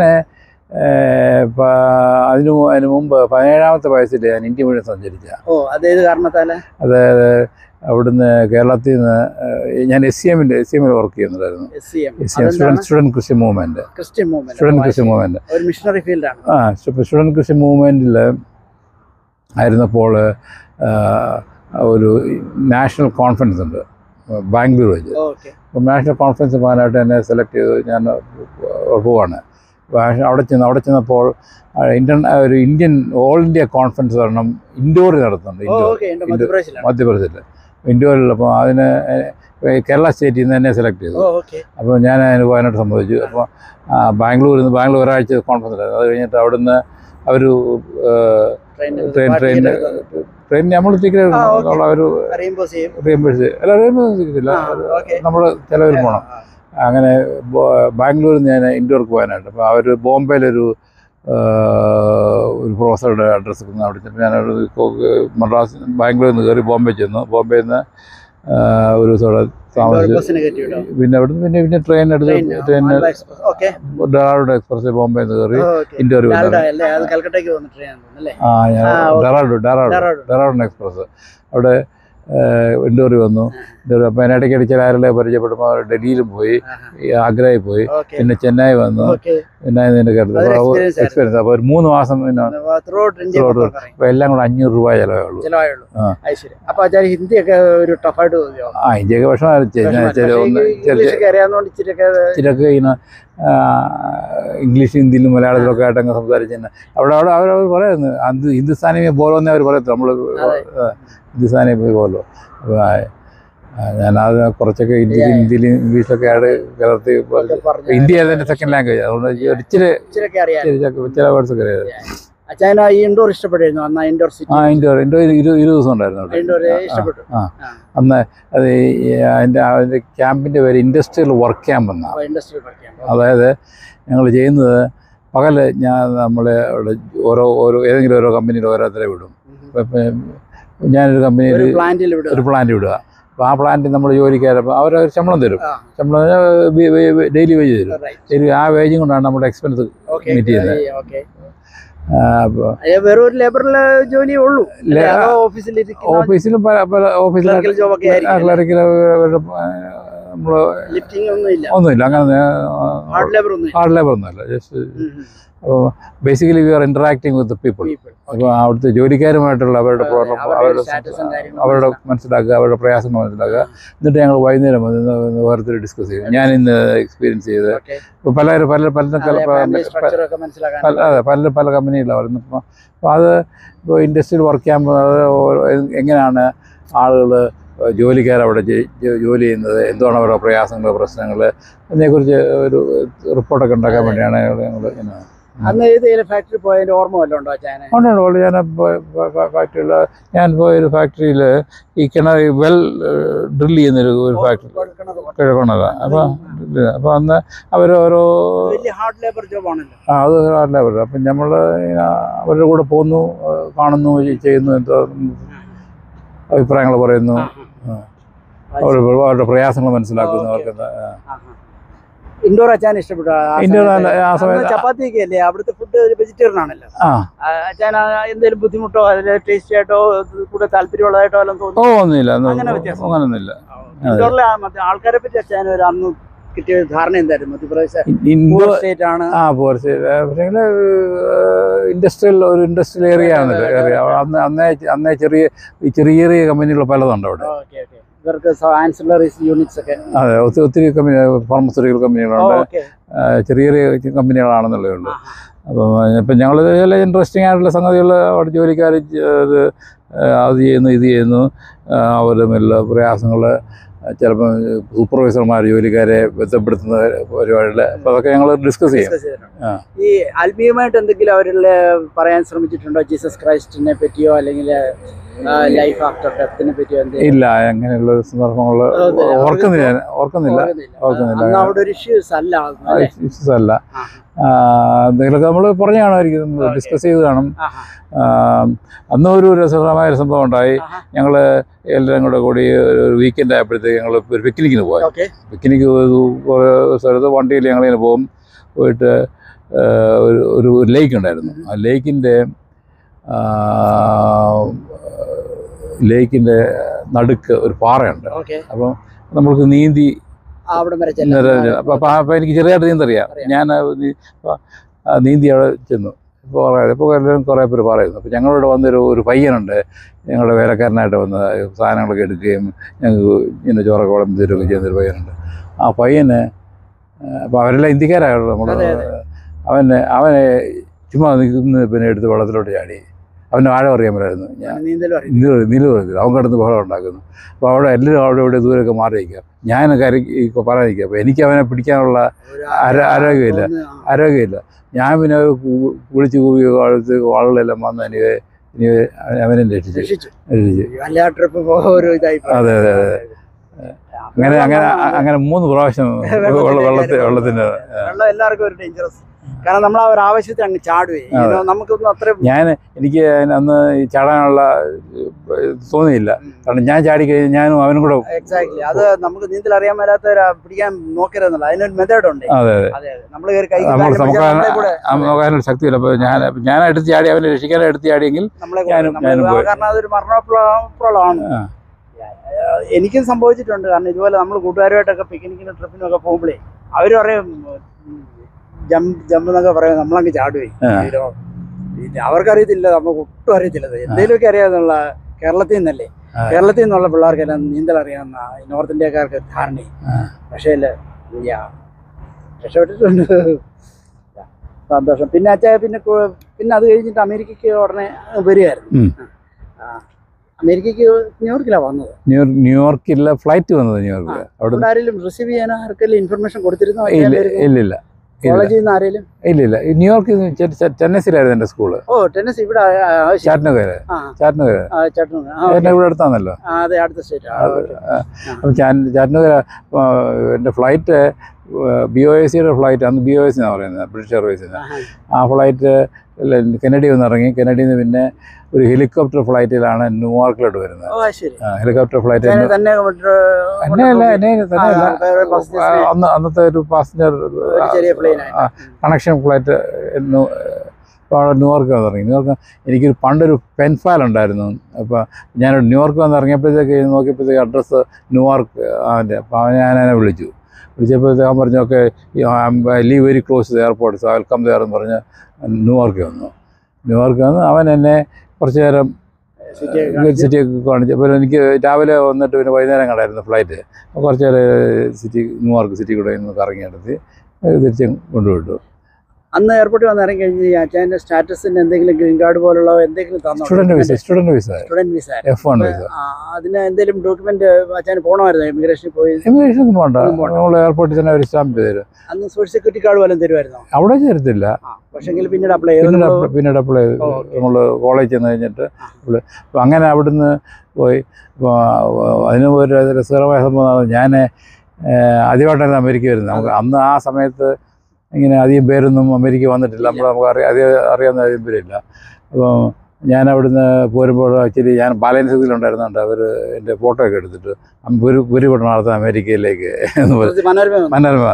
അതിന് അതിന് മുമ്പ് പതിനേഴാമത്തെ വയസ്സിൽ ഞാൻ ഇന്ത്യ മുഴുവൻ സഞ്ചരിച്ച. ഓ അതേത് കാരണത്താല്? അതായത് അവിടുന്ന് കേരളത്തിൽ നിന്ന് ഞാൻ എസ് സി എമ്മിൻ്റെ എസ് സി എമ്മിൽ വർക്ക് ചെയ്യുന്നുണ്ടായിരുന്നു. Student Christian movement student Christian movement missionary ഫീൽഡാണ്. ആ സ്റ്റുഡൻറ് ക്രിസ്ത്യൻ മൂവ്മെന്റിൽ ആയിരുന്നപ്പോൾ ഒരു നാഷണൽ കോൺഫറൻസ് ഉണ്ട് ബാംഗ്ലൂർ വെച്ച്. അപ്പോൾ നാഷണൽ കോൺഫറൻസ് പോകാനായിട്ട് എന്നെ സെലക്ട് ചെയ്ത് ഞാൻ പോവാണ്. അവിടെ ചെന്ന് അവിടെ ചെന്നപ്പോൾ ഇന്ത്യൻ ഒരു ഇന്ത്യൻ ഓൾ ഇന്ത്യ കോൺഫറൻസ് ഒരെണ്ണം ഇൻഡോറിൽ നടത്തുന്നുണ്ട്. ഇൻഡോർ മധ്യപ്രദേശിൽ ഇൻഡോറിൽ. അപ്പോൾ അതിന് കേരള സ്റ്റേറ്റിൽ നിന്ന് എന്നെ സെലക്ട് ചെയ്തു. അപ്പോൾ ഞാൻ അതിന് പോകാനായിട്ട് സമ്മതിച്ചു. അപ്പോൾ ബാംഗ്ലൂരിൽ നിന്ന് ബാംഗ്ലൂർ ഒരാഴ്ച കോൺഫറൻസ് ഉണ്ടായിരുന്നു. അത് കഴിഞ്ഞിട്ട് അവിടുന്ന് അവർ ട്രെയിൻ ട്രെയിൻ ട്രെയിൻ നമ്മൾ ടിക്കറ്റ് ഉള്ള ഒരു റീംബേഴ്സ് അല്ല റീംബേഴ്സ് ടിക്കറ്റില്ല, നമ്മൾ ചിലവർ പോകണം. അങ്ങനെ ബാംഗ്ലൂരിൽ നിന്ന് ഞാൻ ഇൻഡോർക്ക് പോകാനായിട്ട്. അപ്പോൾ അവർ ബോംബെയിലൊരു ഒരു പ്രൊഫസറുടെ അഡ്രസ്സ് കിട്ടുന്ന അവിടെ ചെന്ന് ഞാനൊരു മദ്രാസ് ബാംഗ്ലൂരിൽ നിന്ന് കയറി ബോംബെ ചെന്നു. ബോംബെയിൽ നിന്ന് ഒരു ദിവസം അവിടെ താമസിച്ചു. പിന്നെ അവിടെ നിന്ന് പിന്നെ പിന്നെ ട്രെയിൻ എടുത്ത് ട്രെയിനിന് ഡെറാഡൂൺ എക്സ്പ്രസ് ബോംബെയിൽ നിന്ന് കയറി ഇന്റർവ്യൂ. ആ ഞാൻ ഡെറാഡൂൺ ഡെറാഡൂൺ ഡെറാഡൂൺ എക്സ്പ്രസ് അവിടെ ഇൻഡോറി വന്നു. ഇൻഡോറി അപ്പോൾ അതിനിടയ്ക്ക് ചില ആരുടെ പരിചയപ്പെടുമ്പോൾ ഡൽഹിയിലും പോയി, ആഗ്രയിൽ പോയി, പിന്നെ ചെന്നൈ വന്നു. ചെന്നൈ നിന്ന് കേട്ടത് എക്സ്പീരിയൻസ്. അപ്പോൾ ഒരു മൂന്ന് മാസം പിന്നെ അപ്പോൾ എല്ലാം കൂടെ അഞ്ഞൂറ് രൂപ ചിലവുള്ളൂ. ആ ഹിന്ദിയൊക്കെ ആ ഹിന്ദിയൊക്കെ പക്ഷേ ഒന്ന് ചിലക്ക് ഇങ്ങനെ ഇംഗ്ലീഷ് ഹിന്ദിയിലും മലയാളത്തിലൊക്കെ ആയിട്ടങ്ങ് സംസാരിച്ചു. അവിടെ അവിടെ അവരവർ പറയുന്നു അത് ഹിന്ദുസ്ഥാനി പോലെന്നേ അവർ പറയത്തില്ല. നമ്മൾ ഹിന്ദുസ്ഥാനി പോയി പോലോ. അപ്പോൾ ഞാനത് കുറച്ചൊക്കെ ഹിന്ദിയിലും ഹിന്ദിയിലും ഇംഗ്ലീഷൊക്കെ ആഡ് കലർത്തി. ഹിന്ദി അതിൻ്റെ സെക്കൻഡ് ലാംഗ്വേജ്, അതുകൊണ്ട് ഇച്ചിരി ചില വേർഡ്സൊക്കെ അറിയാം. ഇൻഡോർ ഇഷ്ടപ്പെട്ടിരുന്നു ആ ഇൻഡോർ ഇൻഡോർ ഇരുപത് ഇരുപത് ദിവസം ഉണ്ടായിരുന്നു അവിടെ. ആ അന്ന് അത് അതിൻ്റെ അതിൻ്റെ ക്യാമ്പിൻ്റെ പേര് ഇൻഡസ്ട്രിയൽ വർക്ക് ക്യാമ്പ് എന്നാണ്. അതായത് ഞങ്ങൾ ചെയ്യുന്നത് പകൽ ഞാൻ നമ്മളെ അവിടെ ഓരോ ഓരോ ഏതെങ്കിലും ഓരോ കമ്പനിയിൽ ഓരോരുത്തരെ വിടും. ഞാനൊരു കമ്പനിയിൽ ഒരു പ്ലാന്റ് വിടുക. അപ്പോൾ ആ പ്ലാന്റിൽ നമ്മൾ ജോലിക്കാരപ്പോൾ അവർ ശമ്പളം തരും. ശമ്പളം ഡെയിലി വേജ് തരും. ഡെയിലി ആ വേജും കൊണ്ടാണ് നമ്മുടെ എക്സ്പെൻസ് മീറ്റ് ചെയ്യുന്നത്. ഓഫീസിലും പല പല ഓഫീസിലും ക്ലറിക്കൽ നമ്മൾ ഒന്നുമില്ല, അങ്ങനെ ഹാർഡ് ലേബർ ഒന്നുമില്ല. ജസ്റ്റ് അപ്പോൾ basically we are interacting with people. അപ്പോൾ അവിടുത്തെ ജോലിക്കാരുമായിട്ടുള്ള അവരുടെ പ്രോബ്ലം അവരുടെ അവരുടെ മനസ്സിലാക്കുക, അവരുടെ പ്രയാസങ്ങൾ മനസ്സിലാക്കുക. എന്നിട്ട് ഞങ്ങൾ വൈകുന്നേരം ഓരോരുത്തർ ഡിസ്കസ് ചെയ്യും. ഞാൻ ഇന്ന് എക്സ്പീരിയൻസ് ചെയ്ത് ഇപ്പോൾ പല പല പല അതെ പല പല കമ്പനിയിലാണ് വരുന്നത്. അപ്പോൾ അത് ഇപ്പോൾ ഇൻഡസ്ട്രിയിൽ വർക്ക് ചെയ്യുമ്പോൾ അത് എങ്ങനെയാണ് ആളുകൾ ജോലിക്കാരവിടെ ജോലി ചെയ്യുന്നത്, എന്താണ് അവരുടെ പ്രയാസങ്ങൾ പ്രശ്നങ്ങൾ എന്നതിനെക്കുറിച്ച് ഒരു റിപ്പോർട്ടൊക്കെ ഉണ്ടാക്കാൻ വേണ്ടിയാണ് ഞങ്ങൾ ഇങ്ങനെ. അന്ന് ഏത് ഫാക്ടറി പോയതിൻ്റെ ഓർമ്മ വല്ലതും ഉണ്ടോ? ഉണ്ടുണ്ട്. ഞാൻ ഫാക്ടറിയിൽ ഞാൻ പോയൊരു ഫാക്ടറിയിൽ ഈ കിണർ വെൽ ഡ്രിൽ ചെയ്യുന്നൊരു ഒരു ഫാക്ടറി കിഴക്കണതാണ്. അപ്പോൾ അപ്പോൾ അന്ന് അവർ ഓരോ ഹാർഡ് ലേബർ ജോബാണല്ലോ. ആ അത് ഹാർഡ് ലേബർ. അപ്പം നമ്മൾ അവരുടെ കൂടെ പോകുന്നു, കാണുന്നു, ചെയ്യുന്നു, എന്തോ അഭിപ്രായങ്ങൾ പറയുന്നു, അവർ അവരുടെ പ്രയാസങ്ങൾ മനസ്സിലാക്കുന്നു. അവർക്ക് ഇൻഡോർ അച്ചാൻ ഇഷ്ടപ്പെട്ടു. ഇൻഡോർ ആ സമയത്ത് ചപ്പാത്തിയൊക്കെ അല്ലേ അവിടുത്തെ ഫുഡ് വെജിറ്റേറിയൻ ആണല്ലോ. അച്ചാൻ എന്തെങ്കിലും ബുദ്ധിമുട്ടോ അതിൽ ടേസ്റ്റി ആയിട്ടോ കൂടെ താല്പര്യമുള്ളതായിട്ടോ എല്ലാം തോന്നുന്നു? ഓ ഒന്നുമില്ല, അങ്ങനൊന്നുമില്ല. ഇൻഡോറിലെ ആൾക്കാരെ പറ്റി അച്ചാൻ ഒരു അന്ന് കിട്ടിയ ധാരണ എന്തായിരുന്നു? മധ്യപ്രദേശ് സ്റ്റേറ്റ് ആണ്. ആ പോർ സ്റ്റേറ്റ്. പക്ഷേ ഇൻഡസ്ട്രിയൽ ഒരു ഇൻഡസ്ട്രിയൽ ഏരിയ ആണല്ലോ ഏരിയ. അന്ന് അന്നേ അന്നേ ചെറിയ ചെറിയ ചെറിയ കമ്പനികൾ പലതുണ്ട് അവിടെ. അതെ, ഒത്തിരി ഒത്തിരി കമ്പനി ഫാർമസ്യൂട്ടിക്കൽ കമ്പനികളുണ്ട്, ചെറിയ ചെറിയ കമ്പനികളാണെന്നുള്ളതേ ഉള്ളൂ. അപ്പം ഇപ്പം ഞങ്ങൾ ചില ഇൻട്രസ്റ്റിംഗ് ആയിട്ടുള്ള സംഗതികൾ അവിടെ ജോലിക്കാർ അത് അത് ചെയ്യുന്നു ഇത് ചെയ്യുന്നു, അവരുടെ എല്ലാ പ്രയാസങ്ങൾ ചിലപ്പോൾ സൂപ്പർവൈസർമാർ ജോലിക്കാരെ ബന്ധപ്പെടുത്തുന്ന പരിപാടികൾ. അപ്പോൾ അതൊക്കെ ഞങ്ങൾ ഡിസ്കസ് ചെയ്യും. ഈ ആത്മീയമായിട്ട് എന്തെങ്കിലും അവരിൽ പറയാൻ ശ്രമിച്ചിട്ടുണ്ടോ? ജീസസ് ക്രൈസ്റ്റിനെ പറ്റിയോ അല്ലെങ്കിൽ ലൈഫ് ആഫ്റ്റർ ഡെത്തിനെ പറ്റിയോ? ഇല്ല, അങ്ങനെയുള്ള സന്ദർഭങ്ങൾ ഓർക്കുന്നില്ല ഓർക്കുന്നില്ല ഓർക്കുന്നില്ല അവിടെ ഒരു ഇഷ്യൂസ് അല്ല ഇഷ്യൂസ് അല്ല എന്തെങ്കിലുമൊക്കെ നമ്മൾ പറഞ്ഞു കാണുമായിരിക്കും, നമ്മൾ ഡിസ്കസ് ചെയ്ത് കാണും. അന്ന് ഒരു രസകരമായ ഒരു സംഭവം ഉണ്ടായി. ഞങ്ങൾ എല്ലാവരും കൂടെ കൂടി ഒരു വീക്കെൻഡ് ആയപ്പോഴത്തേക്ക് ഞങ്ങൾ ഒരു പിക്നിക്കിന് പോയി. പിക്നിക്ക് സ്ഥലത്ത് വണ്ടിയിൽ ഞങ്ങളിങ്ങനെ പോകും. പോയിട്ട് ഒരു ഒരു ലേക്ക് ഉണ്ടായിരുന്നു. ആ ലേക്കിൻ്റെ ലേക്കിൻ്റെ നടുക്ക് ഒരു പാറയുണ്ട്. അപ്പം നമ്മൾക്ക് നീന്തി അപ്പം അപ്പം എനിക്ക് ചെറിയായിട്ട് നീന്തറിയാം. ഞാൻ നീന്തി അവിടെ ചെന്നു. ഇപ്പോൾ ഇപ്പോൾ എല്ലാവരും കുറേ പേര് പറയുന്നു. അപ്പോൾ ഞങ്ങളിവിടെ വന്നൊരു ഒരു പയ്യനുണ്ട്, ഞങ്ങളുടെ വേലക്കാരനായിട്ട് വന്ന സാധനങ്ങളൊക്കെ എടുക്കുകയും ഞങ്ങൾക്ക് ഇങ്ങനെ ചോറൊക്കെ വിളമ്പി തരുകയൊക്കെ ചെയ്യുന്നൊരു പയ്യനുണ്ട്. ആ പയ്യന് അപ്പോൾ അവരെല്ലാം ഇന്ത്യക്കാരാണ്. നമ്മൾ അവനെ അവനെ ചുമ്മാ നിൽക്കുന്ന പിന്നെ എടുത്ത് വെള്ളത്തിലോട്ട് ചാടി. അവൻ്റെ ആഴം അറിയാൻ പറ്റായിരുന്നു. ഞാൻ നീന്തൽ നീന്തൽ പറഞ്ഞില്ല. അവൻ കിടന്ന് ബഹളം ഉണ്ടാക്കുന്നു. അപ്പോൾ അവിടെ എല്ലാവരും അവിടെ ഇവിടെ ദൂരമൊക്കെ മാറി നിൽക്കുക. ഞാൻ കര പറയാൻ നിൽക്കുക. അപ്പോൾ എനിക്ക് അവനെ പിടിക്കാനുള്ള ആരോഗ്യമില്ല ആരോഗ്യമില്ല ഞാൻ പിന്നെ കുളിച്ച് കൂവി അടുത്ത് ആളുകളെല്ലാം വന്ന് എനിക്ക് ഇനി അവനെ രക്ഷിച്ചു രക്ഷിച്ചു അതെ അതെ അതെ അങ്ങനെ അങ്ങനെ അങ്ങനെ മൂന്ന് പ്രാവശ്യം വെള്ളത്തിൽ വെള്ളത്തിൻ്റെ വെള്ളം എല്ലാവർക്കും ഒരു ഡേഞ്ചറസ്, കാരണം നമ്മൾ ആ ഒരു ആവശ്യത്തിൽ അങ്ങ് ചാടുകയെ നമുക്കൊന്നും അത്ര. ഞാൻ എനിക്ക് അന്ന് ഈ ചാടാനുള്ള തോന്നിയില്ല, കാരണം ഞാൻ ചാടി കഴിഞ്ഞാൽ ഞാനും അവനും കൂടെ. എക്സാക്ട്ലി, അത് നമുക്ക് നീന്തൽ അറിയാൻ മേലാത്തവരെ പിടിക്കാൻ നോക്കരുതെന്നുള്ള അതിനൊരു മെത്തേഡ് ഉണ്ട്. അതെ അതെ, നമ്മൾ കൈ നോക്കാനുള്ള ശക്തിയില്ല. അപ്പോൾ ഞാൻ ഞാൻ എടുത്ത് ചാടി അവനെ രക്ഷിക്കാനും എടുത്ത് ചാടിയെങ്കിൽ ഞാനും ഞാനും പോയി. കാരണം അതൊരു മരണപ്രളമാണ്. എനിക്കും സംഭവിച്ചിട്ടുണ്ട്. കാരണം ഇതുപോലെ നമ്മൾ കൂട്ടുകാരുമായിട്ടൊക്കെ പിക്നിക്കിനും ട്രിപ്പിനൊക്കെ പോകുമ്പോഴേ അവർ പറയും ജമ്പ് ജമ്പ് എന്നൊക്കെ പറയാം, നമ്മളങ്ങ് ചാടുവേ. അവർക്കറിയത്തില്ല, നമുക്ക് ഒട്ടും അറിയത്തില്ല. എന്തെങ്കിലുമൊക്കെ അറിയാമെന്നുള്ള കേരളത്തിൽ നിന്നല്ലേ, കേരളത്തിൽ നിന്നുള്ള പിള്ളേർക്കെല്ലാം നീന്തൽ അറിയാമെന്ന നോർത്ത് ഇന്ത്യക്കാർക്ക് ധാരണയും. പക്ഷേ അല്ലേ രക്ഷപ്പെട്ടിട്ടുണ്ട്, സന്തോഷം. പിന്നെ അച്ഛാ പിന്നെ പിന്നെ അത് കഴിഞ്ഞിട്ട് അമേരിക്കയ്ക്ക് ഉടനെ വരികയായിരുന്നു. അമേരിക്കയ്ക്ക് ന്യൂയോർക്കിലാണ് വന്നത്. ന്യൂയോർക്ക് ന്യൂയോർക്കില്ല ഫ്ലൈറ്റ് വന്നത് ന്യൂയോർക്കിൽ. അവിടെ ആരെങ്കിലും റിസീവ് ചെയ്യാനോ ആർക്കെങ്കിലും ഇൻഫർമേഷൻ കൊടുത്തിരുന്നോ? ഇല്ലില്ല. കോളേജിൽ നിന്ന് ആരെങ്കിലും? ഇല്ലില്ല. ന്യൂയോർക്ക് ടെന്നസിലായിരുന്നു എൻ്റെ സ്കൂള്. ഓ ടെന്നസി, ഇവിടെ ചാറ്റ്നഗര്. ചാറ്റ്നഗര് ഇവിടെ അടുത്താണല്ലോ. അതെ, അടുത്ത സ്റ്റേറ്റ്. അപ്പം ചാറ്റ്നഗര എൻ്റെ ഫ്ലൈറ്റ് ബി ഒ എ സിയുടെ ഫ്ലൈറ്റ്, അന്ന് ബി ഒ എസ് എന്നാണ് പറയുന്നത്, ബ്രിട്ടീഷ് എയർവേസിന്. ആ ഫ്ലൈറ്റ് കെനഡി ഒന്ന് ഇറങ്ങി. കെനഡിയിൽ നിന്ന് പിന്നെ ഒരു ഹെലികോപ്റ്റർ ഫ്ലൈറ്റിലാണ് ന്യൂയോർക്കിലോട്ട് വരുന്നത്. ഹെലികോപ്റ്റർ ഫ്ലൈറ്റ് തന്നെയല്ല തന്നെയല്ല അന്ന് അന്നത്തെ ഒരു പാസഞ്ചർ കണക്ഷൻ ഫ്ലൈറ്റ് ന്യൂയോർക്ക് വന്ന് ഇറങ്ങി. ന്യൂയോർക്ക് എനിക്കൊരു പണ്ടൊരു പെൻഫാൽ ഉണ്ടായിരുന്നു. അപ്പോൾ ഞാൻ ന്യൂയോർക്ക് വന്ന് ഇറങ്ങിയപ്പോഴത്തേക്ക് നോക്കിയപ്പോഴത്തേക്ക് അഡ്രസ്സ് ന്യൂയോർക്ക് അവൻ്റെ. അപ്പോൾ അവൻ ഞാൻ അതിനെ വിളിച്ചു. വിളിച്ചപ്പോഴത്തേക്ക് അവൻ പറഞ്ഞു okay live very close to airport, so welcome there എന്ന് പറഞ്ഞ് ന്യൂയോർക്ക് വന്നു. ന്യൂയോർക്ക് വന്ന് അവൻ എന്നെ കുറച്ച് നേരം സിറ്റിയൊക്കെ കാണിച്ചു. അപ്പോൾ എനിക്ക് രാവിലെ വന്നിട്ട് പിന്നെ വൈകുന്നേരം കണ്ടായിരുന്നു ഫ്ലൈറ്റ്. അപ്പോൾ കുറച്ച് നേരം സിറ്റി ന്യൂയോർക്ക് സിറ്റി കൂടെ ഇന്ന് കറങ്ങിയെടുത്ത് തിരിച്ചും കൊണ്ടുവിട്ടു. അന്ന് എയർപോർട്ടിൽ വന്ന് ഇറങ്ങി കഴിഞ്ഞ് അച്ഛൻ്റെ സ്റ്റാറ്റസിന് എന്തെങ്കിലും ഗ്രീൻ കാർഡ് പോലുള്ള എന്തെങ്കിലും തന്നോ? Student visa. Student visa. Student visa. F one visa. അതിന് എന്തെങ്കിലും ഡോക്യുമെന്റ് അച്ഛന് പോകണമായിരുന്നു? ഇമിഗ്രേഷനിൽ പോയി? ഇമിഗ്രേഷൻ ഒന്നും പോകണ്ട, നമ്മൾ എയർപോർട്ടിൽ തന്നെ ഒരു സ്റ്റാമ്പ് തരും. അന്ന് സോഷ്യൽ സെക്യൂരിറ്റി കാർഡ് വല്ലതും തരുമായിരുന്നോ? അവിടെ ചേർത്തില്ല, പക്ഷേ പിന്നീട് അപ്ലൈ ചെയ്തു. പിന്നീട് അപ്ലൈ ചെയ്തു. നമ്മൾ കോളേജ് ചെന്ന് കഴിഞ്ഞിട്ട് അപ്പോൾ അങ്ങനെ അവിടുന്ന് പോയി. അപ്പോൾ അതിന് ഒരു രസകരമായ സംഭവം, ഞാൻ ആദ്യമായിട്ടായിരുന്നു അമേരിക്ക വരുന്നത്. നമുക്ക് അന്ന് ആ സമയത്ത് ഇങ്ങനെ അധികം പേരൊന്നും അമേരിക്ക വന്നിട്ടില്ല, നമ്മൾ നമുക്ക് അറിയാം അധികം അറിയാവുന്ന അധികം പേരില്ല. അപ്പോൾ ഞാൻ അവിടുന്ന് പോരുമ്പോൾ ആക്ച്വലി ഞാൻ ബാലൻസിലുണ്ടായിരുന്നുണ്ട്. അവർ എൻ്റെ ഫോട്ടോ ഒക്കെ എടുത്തിട്ട് ഒരു ഒരു പട്ടണം നടത്താൻ അമേരിക്കയിലേക്ക് മനോരമ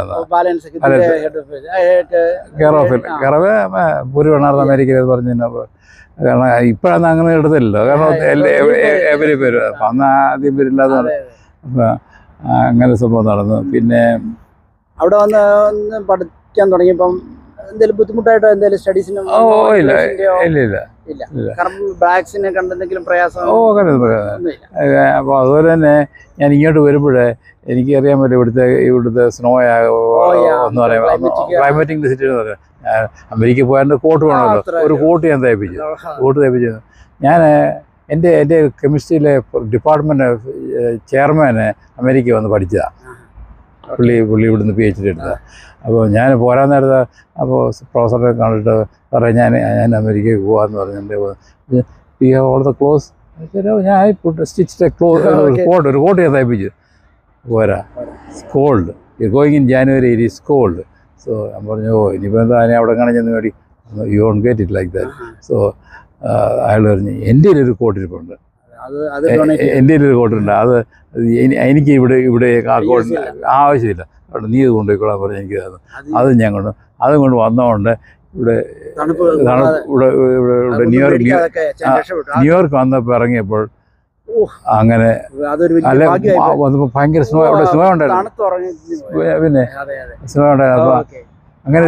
കെയർ ഓഫിൽ കെയർ ഓഫ് ഒരു പട്ടണം നടത്താൻ അമേരിക്കയിൽ പറഞ്ഞു. കാരണം ഇപ്പോഴാണ് അങ്ങനെ എടുത്തില്ലല്ലോ, കാരണം എവരി പേര്. അപ്പം അന്ന് ആദ്യം പേരില്ലാതെ അപ്പം അങ്ങനെ സംഭവം നടന്നു. പിന്നെ അവിടെ വന്ന് പഠിക്കാൻ തുടങ്ങിയപ്പം എന്തെങ്കിലും ബുദ്ധിമുട്ടായിട്ടോ എന്തെങ്കിലും സ്റ്റഡീസിനും? ഓ ഇല്ല ഇല്ല ഇല്ല ഇല്ല. കാരണം ബ്ലാക്സിനെ കണ്ടെന്തെങ്കിലും പ്രയാസം? ഓ അങ്ങനെ അപ്പോൾ അതുപോലെ തന്നെ ഞാൻ ഇങ്ങോട്ട് വരുമ്പോഴേ എനിക്ക് അറിയാൻ പറ്റും ഇവിടുത്തെ ഇവിടുത്തെ സ്നോ എന്ന് പറയുമ്പോൾ ക്ലൈമാറ്റിക് സിറ്റി എന്ന് പറയാം. അമേരിക്ക പോയാൽ കോട്ട് വേണമല്ലോ, ഒരു കോട്ട് ഞാൻ തയ്പ്പിച്ചു. കോട്ട് തയ്പ്പിച്ചു ഞാൻ എൻ്റെ എൻ്റെ കെമിസ്ട്രിയിലെ ഡിപ്പാർട്ട്മെൻറ്റ് ചെയർമാന് അമേരിക്ക വന്ന് പഠിച്ചതാണ്. പുള്ളി പുള്ളി ഇവിടുന്ന് പി എച്ച് ഡി എടുത്തതാണ്. അപ്പോൾ ഞാൻ പോരാൻ നേരത്തെ അപ്പോൾ പ്രൊഫസറെ കണ്ടിട്ട് പറയാം ഞാൻ ഞാൻ അമേരിക്കയ്ക്ക് പോകാമെന്ന് പറഞ്ഞിട്ടുണ്ട്. ഈ ഓൾ ദ ക്ലോസ് ഞാൻ സ്റ്റിച്ച് ക്ലോസ് കോട്ട് ഒരു കോട്ട് ഞാൻ തയ്പ്പിച്ചു. പോരാ, cold going in January it is cold. So ഞാൻ പറഞ്ഞു ഓ ഇനിയിപ്പോൾ എന്താ ഞാൻ അവിടെ കാണിച്ചെന്ന് മേടി you don't get it like that. So അയാൾ പറഞ്ഞു എൻ്റെ ഒരു കോട്ട് ഇരിപ്പുണ്ട്, എൻ്റെ ഒരു കോട്ടുണ്ട്, അത് എനിക്ക് ഇവിടെ ഇവിടെ ആ കോട്ടിന് ആവശ്യമില്ല, അവിടെ നീ ഇത് കൊണ്ടുപോയിക്കോളാൻ പറഞ്ഞ് എനിക്ക് തന്നു. അത് ഞാൻ കൊണ്ട് അതും കൊണ്ട് വന്നതുകൊണ്ട് ഇവിടെ ഇവിടെ ഇവിടെ ന്യൂയോർക്ക് ന്യൂയോർക്ക് വന്നപ്പോൾ ഇറങ്ങിയപ്പോൾ അങ്ങനെ അല്ല ഭയങ്കര സ്നോ, അവിടെ സ്നോ ഉണ്ടായിരുന്നു. പിന്നെ സ്നോ ഉണ്ടായിരുന്നു. അപ്പോൾ അങ്ങനെ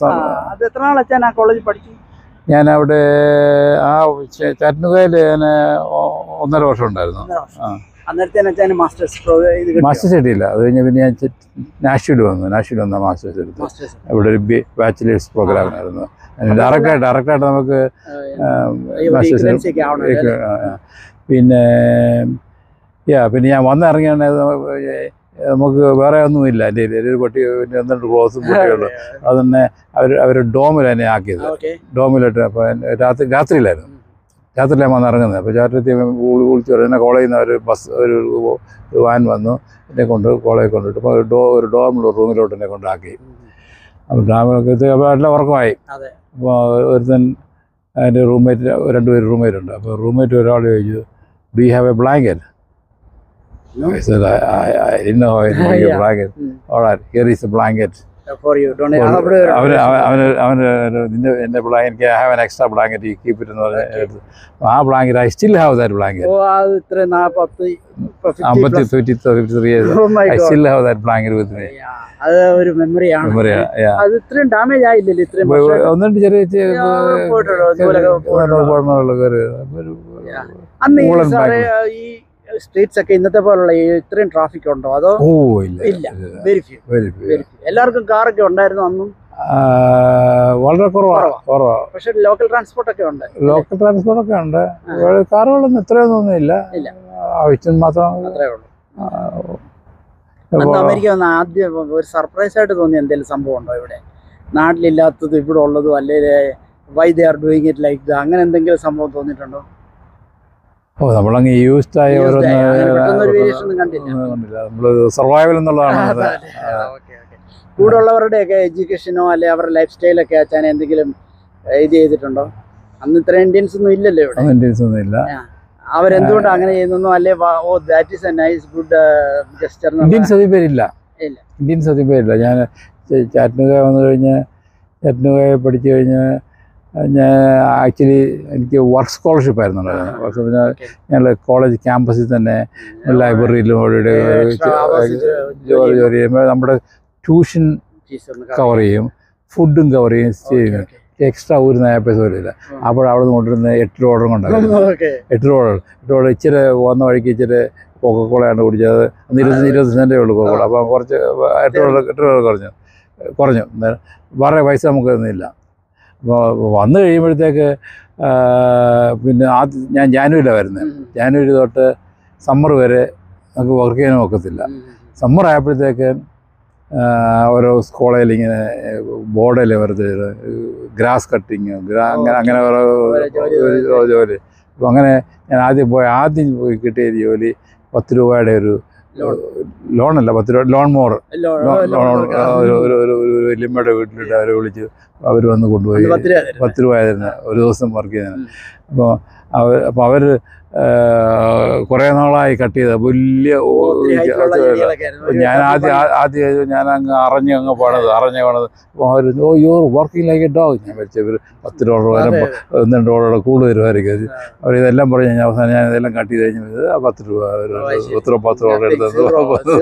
ഒരു ഞാൻ അവിടെ ആ ചാറ്റ്നഗറിൽ ഞാൻ ഒന്നര വർഷം ഉണ്ടായിരുന്നു. മാസ്റ്റേഴ്സ് കിട്ടിയില്ല. അത് കഴിഞ്ഞ് പിന്നെ ഞാൻ നാഷ്വിൽ വന്നു. നാഷ്വിൽ വന്ന മാസ്റ്റേഴ്സ് എടുത്തു. ഇവിടെ ഒരു ബാച്ചിലേഴ്സ് പ്രോഗ്രാമിനായിരുന്നു. ഡയറക്റ്റായിട്ട് ഡയറക്റ്റായിട്ട് നമുക്ക് മാസ്റ്റേഴ്സ്. പിന്നെ യാ പിന്നെ ഞാൻ വന്നിറങ്ങിയാണ് നമുക്ക് വേറെ ഒന്നുമില്ല എൻ്റെ ഒരു പട്ടി പിന്നെ എന്നിട്ട് ക്ലോസും കുട്ടികളും അത് തന്നെ അവർ അവർ ഡോമിൽ എന്നെ ആക്കിയത്. ഡോമിലിട്ട് അപ്പോൾ രാത്രി രാത്രിയിലായിരുന്നു രാത്രിയിലാണ് വന്ന് ഇറങ്ങുന്നത്. അപ്പോൾ രാത്രി വിളിച്ചു പറയും എന്നെ കോളേജിൽ നിന്ന് ഒരു ബസ് ഒരു ഒരു വാൻ വന്നു എന്നെ കൊണ്ട് കോളേജിൽ കൊണ്ടിട്ട് ഇപ്പോൾ ഒരു ഡോ ഒരു ഡോമിലുള്ള റൂമിലോട്ട് എന്നെ കൊണ്ടാക്കി. അപ്പോൾ ഡാമിലൊക്കെ അപ്പോൾ എല്ലാം ഉറക്കമായി. അപ്പോൾ ഒരുത്തൻ അതിൻ്റെ റൂംമേറ്റ് രണ്ടുപേര് റൂംമേറ്റ് ഉണ്ട്. അപ്പോൾ റൂംമേറ്റ് ഒരാൾ ചോദിച്ചു, do you have a blanket? I said, I, I, I didn't know I had a blanket. All right, here is a blanket. For you, don't you? അവന് അവന് അവന് നിന്റെ എൻ്റെ blanket I have an extra blanket you keep it എന്ന് പറഞ്ഞ് ആ blanket I still have that blanket. അമ്പത്തി fifty fifty three years I still have that blanket with me. അത് ഒരു മെമ്മറിയാണ്. അത് ഇത്രയും ഡാമേജ് ആയില്ലല്ലോ? ഇത്രയും ഒന്നിട്ട് ചെറിയ ഈ സ്ട്രീറ്റ്സ് ഒക്കെ ഇന്നത്തെ പോലുള്ള ഇത്രയും ട്രാഫിക് ഉണ്ടോ? അതോ ഓ ഇല്ല ഇല്ല, വെരി ഫ്യൂ. എല്ലാവർക്കും കാറൊക്കെ ഉണ്ടായിരുന്നു അന്നും? വളരെ കുറവാണ് കുറവാണ് പക്ഷെ ലോക്കൽ ട്രാൻസ്പോർട്ട് ഒക്കെ ഉണ്ട്. ലോക്കൽ ട്രാൻസ്പോർട്ട് ഒക്കെ ഉണ്ട്. കാറുകളൊന്നും ഇത്രയൊന്നും ഒന്നുമില്ല, ആവശ്യം മാത്രം. അത്രേ ഉള്ളൂ. അമേരിക്ക വന്ന ആദ്യം ഒരു സർപ്രൈസ് ആയിട്ട് തോന്നിയ എന്തെങ്കിലും സംഭവം ഉണ്ടോ ഇവിടെ? നാട്ടിലില്ലാത്തത് ഇവിടെ ഉള്ളതും അല്ലെങ്കിൽ why they are doing it like the അങ്ങനെ എന്തെങ്കിലും സംഭവം തോന്നിയിട്ടുണ്ടോ? ഓ നമ്മളങ്ങ് യൂസ്ഡ് ആയി ഓരോന്ന് കണ്ടില്ല. നമ്മള് സർവൈവൽ എന്നുള്ളതാണ്. കൂടെ ഉള്ളവരുടെ ഒക്കെ എഡ്യൂക്കേഷനോ അല്ലെ അവരുടെ ലൈഫ് സ്റ്റൈലൊക്കെ അച്ഛനെ എന്തെങ്കിലും ഇത് ചെയ്തിട്ടുണ്ടോ? അന്ന് ഇത്ര ഇന്ത്യൻസ് ഒന്നും ഇല്ലല്ലോ ഇവിടെ. ഇന്ത്യൻസ് ഒന്നും ഇല്ല. അവരെന്തുകൊണ്ട് അങ്ങനെ ചെയ്യുന്നു? അല്ലെ oh that is a nice good gesture? Indians അധികം പേരില്ല. ഇന്ത്യൻസ് അധികം പേരില്ല. ഞാൻ ചാറ്റ്നുക വന്നു കഴിഞ്ഞ് ചാറ്റ്നുകയെ പഠിച്ചു കഴിഞ്ഞ് ഞാൻ ആക്ച്വലി എനിക്ക് വർക്ക് സ്കോളർഷിപ്പ് ആയിരുന്നു ഉണ്ടായിരുന്നത്. ഞാൻ കോളേജ് ക്യാമ്പസിൽ തന്നെ ലൈബ്രറിയിലും ജോലി ജോലി ചെയ്യുമ്പോൾ നമ്മുടെ ട്യൂഷൻ കവർ ചെയ്യും, ഫുഡും കവർ ചെയ്യും ചെയ്യും. എക്സ്ട്രാ ഒരു നയ പൈസ പോലും ഇല്ല. അപ്പോൾ അവിടെ നിന്ന് കൊണ്ടുവരുന്ന എട്ട് രൂപ ഓർഡർ കൊണ്ടായിരുന്നു. എട്ട് രൂപ ഓർഡർ എട്ട് രൂപ ഇച്ചിരി വന്ന വഴിക്ക് ഇച്ചിരി കൊക്കക്കോളയാണ് കുടിച്ചത്. അന്ന് ഇരുപത്തി ഇരുപത്തി സെൻറ്റേ ഉള്ളൂ കൊക്കക്കോള. അപ്പോൾ കുറച്ച് എട്ട് രൂപ എട്ട് രൂപ കുറഞ്ഞു കുറഞ്ഞു വേറെ പൈസ നമുക്ക് ഒന്നുമില്ല. അപ്പോൾ വന്നു കഴിയുമ്പോഴത്തേക്ക് പിന്നെ ആദ്യം ഞാൻ ജാനുവരിയിലാണ് വരുന്നത്. ജാനുവരി തൊട്ട് സമ്മർ വരെ നമുക്ക് വർക്ക് ചെയ്യാനും ഒക്കത്തില്ല. സമ്മർ ആയപ്പോഴത്തേക്ക് ഓരോ കോളേജിൽ ഇങ്ങനെ ബോർഡിൽ വെറുതെ ഗ്രാസ് കട്ടിങ് ഗ്രാ അങ്ങനെ അങ്ങനെ ഓരോ ജോലി. അപ്പോൾ അങ്ങനെ ഞാൻ ആദ്യം പോയി ആദ്യം പോയി കിട്ടിയ ജോലി പത്ത് രൂപയുടെ ഒരു ലോണല്ല, പത്ത് രൂപ ലോൺ മോർ ഒരു ഒരു വല്യമ്മയുടെ വീട്ടിലിട്ട് അവരെ വിളിച്ച് അവർ വന്ന് കൊണ്ടുപോയി പത്ത് രൂപ ആയിരുന്നു ഒരു ദിവസം വർക്ക് ചെയ്യുന്നതിന്. അപ്പോൾ അവർ അപ്പോൾ അവർ കുറേ നാളായി കട്ട് ചെയ്ത വലിയ ഞാൻ ആദ്യം ആദ്യം ഞാൻ അങ്ങ് അറിഞ്ഞ് അങ്ങ് പണത് അറിഞ്ഞ് പണത്. അപ്പോൾ അവർ oh your working like a dog. ഞാൻ വെച്ച ഇവർ പത്ത് ഡോളർ വരെ ഒന്ന് രണ്ട് ഡോളറുടെ കൂടുതൽ തരുമായിരിക്കും. അവർ ഇതെല്ലാം പറഞ്ഞ് കഴിഞ്ഞാൽ അവസാനം ഞാൻ ഇതെല്ലാം കട്ട് ചെയ്ത് കഴിഞ്ഞത് ആ പത്ത് രൂപ ഒരു പത്ത് രൂപ പത്ത് ഡോളർ എടുത്തു പത്ത്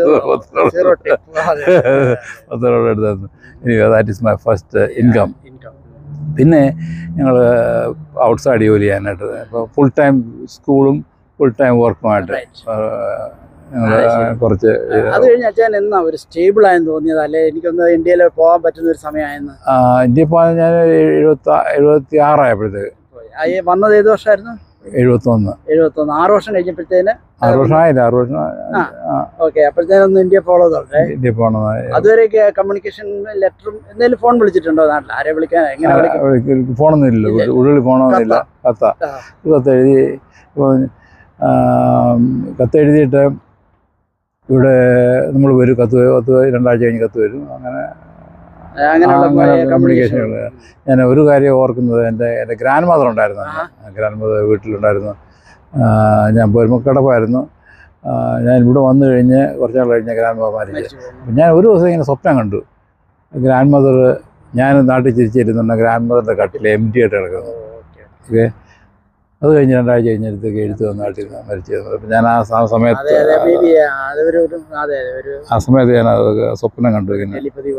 പത്ത് ഡോളർ എടുത്തു. ഇനി that is my first income. പിന്നെ ഞങ്ങൾ ഔട്ട്സൈഡ് ജോലി ചെയ്യാനായിട്ട് ഇപ്പോൾ ഫുൾ ടൈം സ്കൂളും ഫുൾ ടൈം വർക്കുമായിട്ട് ഞങ്ങൾ കുറച്ച്. അത് കഴിഞ്ഞ് അച്ഛൻ എന്നാ ഒരു സ്റ്റേബിൾ ആയെന്ന് തോന്നിയത്? അല്ലെ എനിക്കൊന്ന് ഇന്ത്യയിൽ പോകാൻ പറ്റുന്ന ഒരു സമയമായെന്ന്? ഇന്ത്യയിൽ പോകാൻ ഞാൻ എഴുപത്തി എഴുപത്തി ആറായപ്പോഴത്തേക്ക്. വന്നത് ഏത് വർഷമായിരുന്നു? എഴുപത്തൊന്ന് എഴുപത്തൊന്ന് ആറ് വർഷം കഴിഞ്ഞപ്പോഴത്തേന് ആറ് വർഷം ആയില്ല ആറ് വർഷം ഓക്കെ. അപ്പോഴത്തേനൊന്ന് ഇന്ത്യ ഫോളോ ചെയ്തോട്ടെ. ഇന്ത്യ പോകണം. അതുവരെയൊക്കെ കമ്മ്യൂണിക്കേഷൻ ലെറ്ററും എന്തെങ്കിലും ഫോൺ വിളിച്ചിട്ടുണ്ടോ നാട്ടിൽ? ആരെ വിളിക്കാൻ? എങ്ങനെ? ഫോണൊന്നും ഇല്ല, ഉള്ളിൽ ഫോണൊന്നുമില്ല. കത്ത കത്തെഴുതി കത്തെഴുതിയിട്ട് ഇവിടെ നമ്മൾ വരും. കത്ത് കത്ത് രണ്ടാഴ്ച കഴിഞ്ഞ് കത്ത് വരും. അങ്ങനെ കമ്മ്യൂണിക്കേഷൻ. ഞാൻ ഒരു കാര്യം ഓർക്കുന്നത്, എൻ്റെ എൻ്റെ ഗ്രാൻഡ് മദർ ഉണ്ടായിരുന്നു. ഗ്രാൻഡ് മദർ വീട്ടിലുണ്ടായിരുന്നു. ഞാൻ പൊരുമക്കടപ്പായിരുന്നു. ഞാൻ ഇവിടെ വന്നു കഴിഞ്ഞ് കുറച്ച് നാൾ കഴിഞ്ഞ ഗ്രാൻഡ് മദർ മരിച്ചു. ഞാൻ ഒരു ദിവസം ഇങ്ങനെ സ്വപ്നം കണ്ടു. ഗ്രാൻഡ് മദർ ഞാൻ നാട്ടിൽ ചിരിച്ചിരുന്നുണ്ട്, ഗ്രാൻഡ് മദറിൻ്റെ കട്ടിൽ എം ടി ആയിട്ട് കിടക്കുന്നു. ഓക്കെ. അത് കഴിഞ്ഞ് രണ്ടാഴ്ച കഴിഞ്ഞിടത്തേക്ക് എഴുത്ത് വന്ന നാട്ടിൽ മരിച്ചത്. അപ്പം ഞാൻ ആ സമയത്ത് ആ സമയത്ത് ഞാൻ സ്വപ്നം കണ്ടു ഇങ്ങനെ.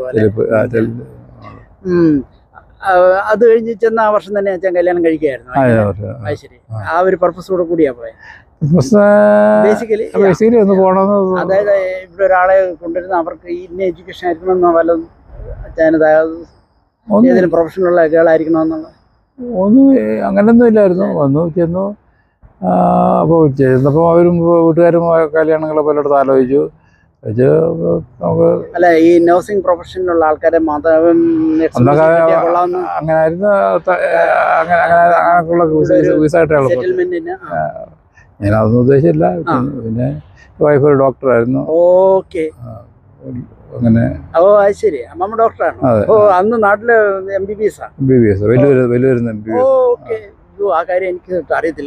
അത് കഴിഞ്ഞ് ചെന്ന ആ വർഷം തന്നെ അച്ഛൻ കല്യാണം കഴിക്കുകയായിരുന്നു. ശരി. ആ ഒരു പർപ്പസോടെ കൂടിയാ പോയത് ബേസിക്കലി ബേസിക്കലി ഒന്ന് പോകണമെന്ന്. അതായത് ഇവിടെ ഒരാളെ കൊണ്ടുവരുന്ന അവർക്ക് ഇന്ന എഡ്യൂക്കേഷൻ ആയിരിക്കണമെന്നോ വല്ലതും അച്ഛനത് ഏതെങ്കിലും പ്രൊഫഷനുള്ള കേളായിരിക്കണമെന്നുള്ള ഒന്നും അങ്ങനെയൊന്നും ഇല്ലായിരുന്നു. വന്നു ചെന്നു. അപ്പോൾ ചെന്നപ്പോൾ അവരും വീട്ടുകാരും കല്യാണങ്ങളെ പലയിടത്ത് ആലോചിച്ചു. വെച്ച് നമുക്ക് അല്ല ഈ നഴ്സിംഗ് പ്രൊഫഷനിലുള്ള ആൾക്കാരെ മതം അന്നൊക്കെ അങ്ങനെ ആയിരുന്നു. അങ്ങനെ അങ്ങനെ അങ്ങനെയൊക്കെയുള്ള വിസായിട്ടാണ് സെറ്റിൽമെന്റിന് ഞാനതൊന്നും ഉദ്ദേശിച്ചില്ല. പിന്നെ വൈഫ് ഒരു ഡോക്ടറായിരുന്നു. ഓക്കെ, അങ്ങനെ. ഓ അത് ശരി, അമ്മമ്മ ഡോക്ടറാണ്. ഓ അന്ന് നാട്ടില് M B B S M B B S വലിയൊരു വലിയൊരു M B B S. Okay, ആ കാര്യം എനിക്ക് അറിയത്തില്ല.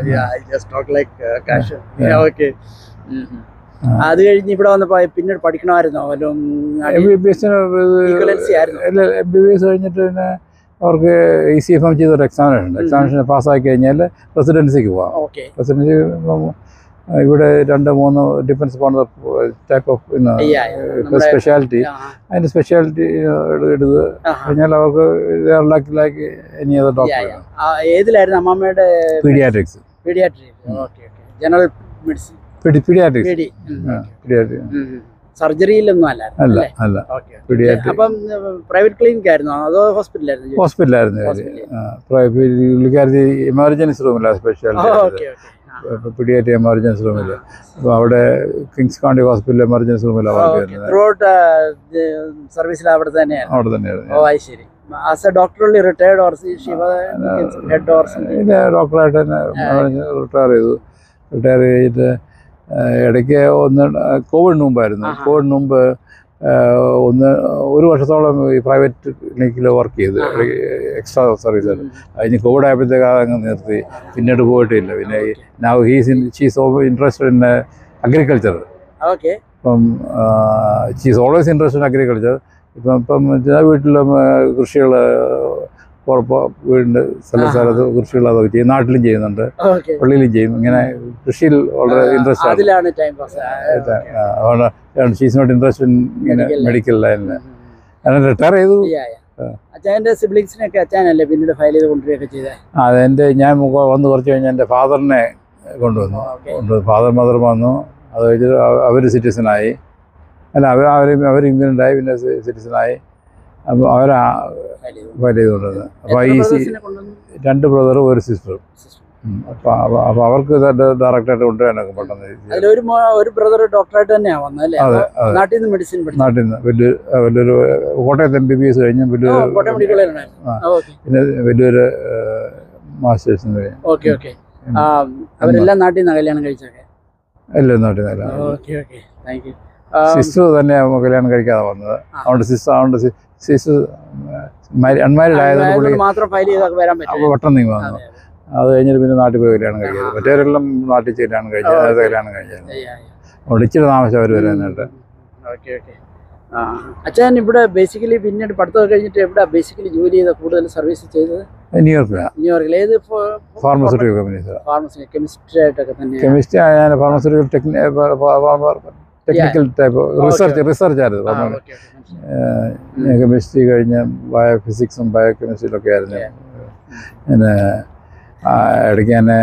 ഓക്കെ, അത് കഴിഞ്ഞ് ഇവിടെ വന്നപ്പോ പിന്നീട് പഠിക്കണമായിരുന്നോ വല്ലതും? എം ബി ബി എസിന് എം ബി ബി എസ് കഴിഞ്ഞിട്ട് പിന്നെ അവർക്ക് ഇ സി എഫ് എം ചെയ്തൊരു എക്സാമിനേഷൻ ഉണ്ട്. എക്സാമിനേഷൻ പാസ്സാക്കി കഴിഞ്ഞാൽ റെസിഡൻസിക്ക് പോകാം. റെസിഡൻസി ഇവിടെ രണ്ട് മൂന്ന് depends on type of speciality. അതിൻ്റെ സ്പെഷ്യാലിറ്റി എടുത്ത് കഴിഞ്ഞാൽ അവർക്ക് ലൈക്ക് എനി അതർ ഡോക്ടർ. ഏതിലായിരുന്നു അമ്മമ്മയുടെ? പീഡിയാട്രിക്സ്. General medicine, paediatrics. സർജറിയിലൊന്നും അല്ല അല്ല അല്ല അപ്പം പ്രൈവറ്റ് ക്ലിനിക് ആയിരുന്നോ അതോ ഹോസ്പിറ്റലായിരുന്നു? ഹോസ്പിറ്റലായിരുന്നു. പുള്ളിക്കാരി എമർജൻസി റൂമിലാണ് സ്പെഷ്യാലിറ്റി, പീഡിയാട്രിക് എമർജൻസി റൂമിൽ. അപ്പോൾ അവിടെ കിങ്സ് കൗണ്ടി ഹോസ്പിറ്റൽ എമർജൻസി റൂമിലാണ് വർക്ക് ചെയ്യുന്നത്. ത്രൂഔട്ട് സർവീസിൽ അവിടെ തന്നെയാണ്? അവിടെ തന്നെയായിരുന്നു. ഓ അത് ശരി. As a doctor only retired or head or ഇല്ല, ഡോക്ടറായിട്ട് തന്നെ റിട്ടയർ ചെയ്തു. റിട്ടയർ ചെയ്തിട്ട് ഇടയ്ക്ക് ഒന്ന് കോവിഡിന് മുമ്പായിരുന്നു. കോവിഡിന് മുമ്പ് ഒന്ന് ഒരു വർഷത്തോളം ഈ പ്രൈവറ്റ് ക്ലിനിക്കിൽ വർക്ക് ചെയ്തു, എക്സ്ട്രാ സർവീസ്. അതിന് കോവിഡ് ആയപ്പോഴത്തേക്ക് അതങ്ങ് നിർത്തി, പിന്നീട് പോയിട്ടില്ല. പിന്നെ now he's in she's interested in agriculture. ഇപ്പം she's always interested in agriculture. ഇപ്പം ഇപ്പം വീട്ടിലും കൃഷികൾ വീടിൻ്റെ സ്ഥല സ്ഥലത്ത് കൃഷികൾ അതൊക്കെ ചെയ്യും. നാട്ടിലും ചെയ്യുന്നുണ്ട്, പള്ളിയിലും ചെയ്യും. ഇങ്ങനെ കൃഷിയിൽ വളരെ ഇൻട്രസ്റ്റ് ആണ്. അതുകൊണ്ട് ഷീസ് നോട്ട് ഇൻട്രസ്റ്റ് ഇൻ ഇങ്ങനെ മെഡിക്കൽ ലൈനിൽ. ഞാൻ റിട്ടയർ ചെയ്തു. അതെൻ്റെ ഞാൻ വന്ന് കുറച്ച് കഴിഞ്ഞ് എൻ്റെ ഫാദറിനെ കൊണ്ടുവന്നു. കൊണ്ടുവന്നു ഫാദർ മദർ വന്നു. അത് കഴിഞ്ഞിട്ട് അവർ സിറ്റിസണായി. അല്ല അവർ അവർ അവർ ഇംഗ്ലണ്ടായി, പിന്നെ സിറ്റിസണായി. അപ്പോൾ അവരാ ഫയൽ ചെയ്തുകൊണ്ടിരുന്നത്. അപ്പോൾ ഈ രണ്ട് ബ്രദറും ഒരു സിസ്റ്ററും. അപ്പോൾ അപ്പോൾ അവർക്ക് ഡയറക്റ്റായിട്ട് കൊണ്ടുവരാനൊക്കെ പെട്ടെന്ന്. ഒരു ബ്രദർ ഡോക്ടറായിട്ട് തന്നെയാണ് വന്നത്. അതെ അതെ, നാട്ടിൽ നിന്ന് മെഡിസിൻ നാട്ടിൽ നിന്ന് വലിയ വലിയൊരു കോട്ടയത്ത് എം ബി ബി എസ് കഴിഞ്ഞ് വലിയൊരു പിന്നെ വലിയൊരു മാസ്റ്റേഴ്സിന് കഴിഞ്ഞു. Okay okay. അവരെല്ലാം നാട്ടിൽ നിന്ന് കല്യാണം കഴിച്ചൊക്കെ? എല്ലാം നാട്ടിൽ നിന്നല്ല. Okay okay, thank you. Sister തന്നെ കല്യാണം കഴിക്കാതെ വന്നത്. അതുകൊണ്ട് സിസ്റ്റർ അതുകൊണ്ട് സിസ്റ്റർ അൺമാരീഡ് ആയതുകൊണ്ട് പെട്ടെന്ന് നീ വന്നു. അത് കഴിഞ്ഞിട്ട് പിന്നെ നാട്ടിൽ പോയി കല്യാണം കഴിച്ചത്. മറ്റേവരെല്ലാം നാട്ടിൽ കല്യാണം കഴിച്ചത്, അത് കല്യാണം കഴിച്ചത്. അതുകൊണ്ട് ഇച്ചിരി താമസം അവർ വരാനായിട്ട്. Okay okay. അച്ഛൻ ഇവിടെ ബേസിക്കലി പിന്നീട് പഠിത്തം കഴിഞ്ഞിട്ട് എവിടെ ബേസിക്കലി ജോലി ചെയ്ത കൂടുതൽ സർവീസ് ചെയ്തത്? ന്യൂയോർക്കിലാണ്. ന്യൂയോർക്കിൽ ഏത് ഫാർമസ്യൂട്ടിക്കൽ കമ്പനീസ്? ഫാർമസി, കെമിസ്ട്രി ആയിട്ടൊക്കെ തന്നെ? കെമിസ്ട്രി ഞാൻ pharmaceutical technical type research research ആയിരുന്നു. കെമിസ്ട്രി കഴിഞ്ഞ് ബയോ ഫിസിക്സും ബയോ കെമിസ്ട്രിയിലൊക്കെ ആയിരുന്നു. പിന്നെ ഇടയ്ക്ക് തന്നെ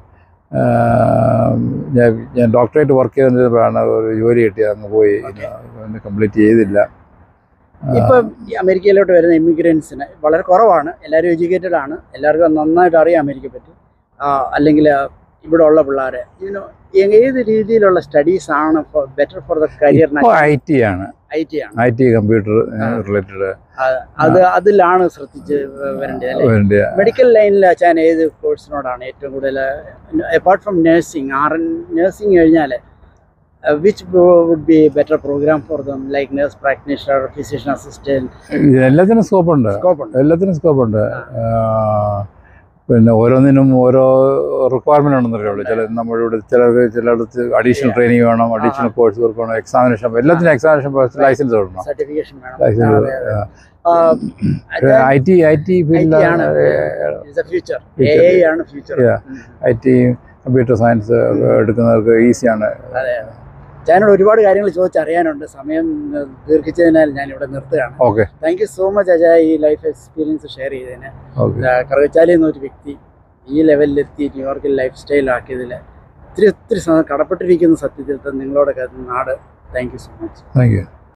ഞാൻ ഞാൻ ഡോക്ടറേറ്റ് വർക്ക് ചെയ്തുകൊണ്ടിരുന്നപ്പോഴാണ് ഒരു ജോലി കിട്ടിയത്. അങ്ങ് പോയി കംപ്ലീറ്റ് ചെയ്തില്ല. ഇപ്പം അമേരിക്കയിലോട്ട് വരുന്ന ഇമിഗ്രൻസിന് വളരെ കുറവാണ്. എല്ലാവരും എഡ്യൂക്കേറ്റഡ് ആണ്, എല്ലാവർക്കും നന്നായിട്ട് അറിയാം അമേരിക്കയെ പറ്റി. അല്ലെങ്കിൽ ഇവിടെ ഉള്ള പിള്ളേരെ ഇതിന് ഏത് രീതിയിലുള്ള സ്റ്റഡീസ് ആണ് better for the career? I T ആണ്. ഐ ടി ആണ്. ഐ ടി കമ്പ്യൂട്ടർ റിലേറ്റഡ് അത് അതിലാണ് ശ്രദ്ധിച്ച് വരേണ്ടത്. മെഡിക്കൽ ലൈനിൽ അച്ഛൻ ഏത് കോഴ്സിനോടാണ് ഏറ്റവും കൂടുതൽ? Apart from nursing, R N nursing കഴിഞ്ഞാൽ which would be a better program for them, like nurse practitioner, physician assistant? എല്ലാത്തിനും സ്കോപ്പുണ്ട്. എല്ലാത്തിനും സ്കോപ്പുണ്ട്. പിന്നെ ഓരോന്നിനും ഓരോ റിക്വയർമെൻ്റ് ഉണ്ടെന്നല്ലേ ഉള്ളൂ. ചില നമ്മളിവിടെ ചിലർക്ക് ചിലയിടത്ത് അഡീഷണൽ ട്രെയിനിങ് വേണം, അഡീഷണൽ കോഴ്സ് വർക്ക് വേണം, എക്സാമിനേഷൻ, എല്ലാത്തിനും എക്സാമിനേഷൻ ലൈസൻസ് കൊടുക്കണം. Licence. I T I T ഫീൽഡിലാണ് ഐ ടി കമ്പ്യൂട്ടർ സയൻസ് എടുക്കുന്നവർക്ക് ഈസിയാണ്. ഞാനോട് ഒരുപാട് കാര്യങ്ങൾ ചോദിച്ചറിയാനുണ്ട്. സമയം ദീർഘിച്ചതിനാൽ ഞാനിവിടെ നിർത്തുകയാണ്. Okay, thank you so much Ajaya, ഈ ലൈഫ് എക്സ്പീരിയൻസ് ഷെയർ ചെയ്തതിന്. കറുകച്ചാലിൽ നിന്നൊരു വ്യക്തി ഈ ലെവലിലെത്തി ന്യൂയോർക്കിൽ ലൈഫ് സ്റ്റൈലാക്കിയതിൽ ഒത്തിരി ഒത്തിരി കടപ്പെട്ടിരിക്കുന്ന സത്യത്തിൽ നിങ്ങളോടൊക്കെ നാട്. Thank you so much. Thank U.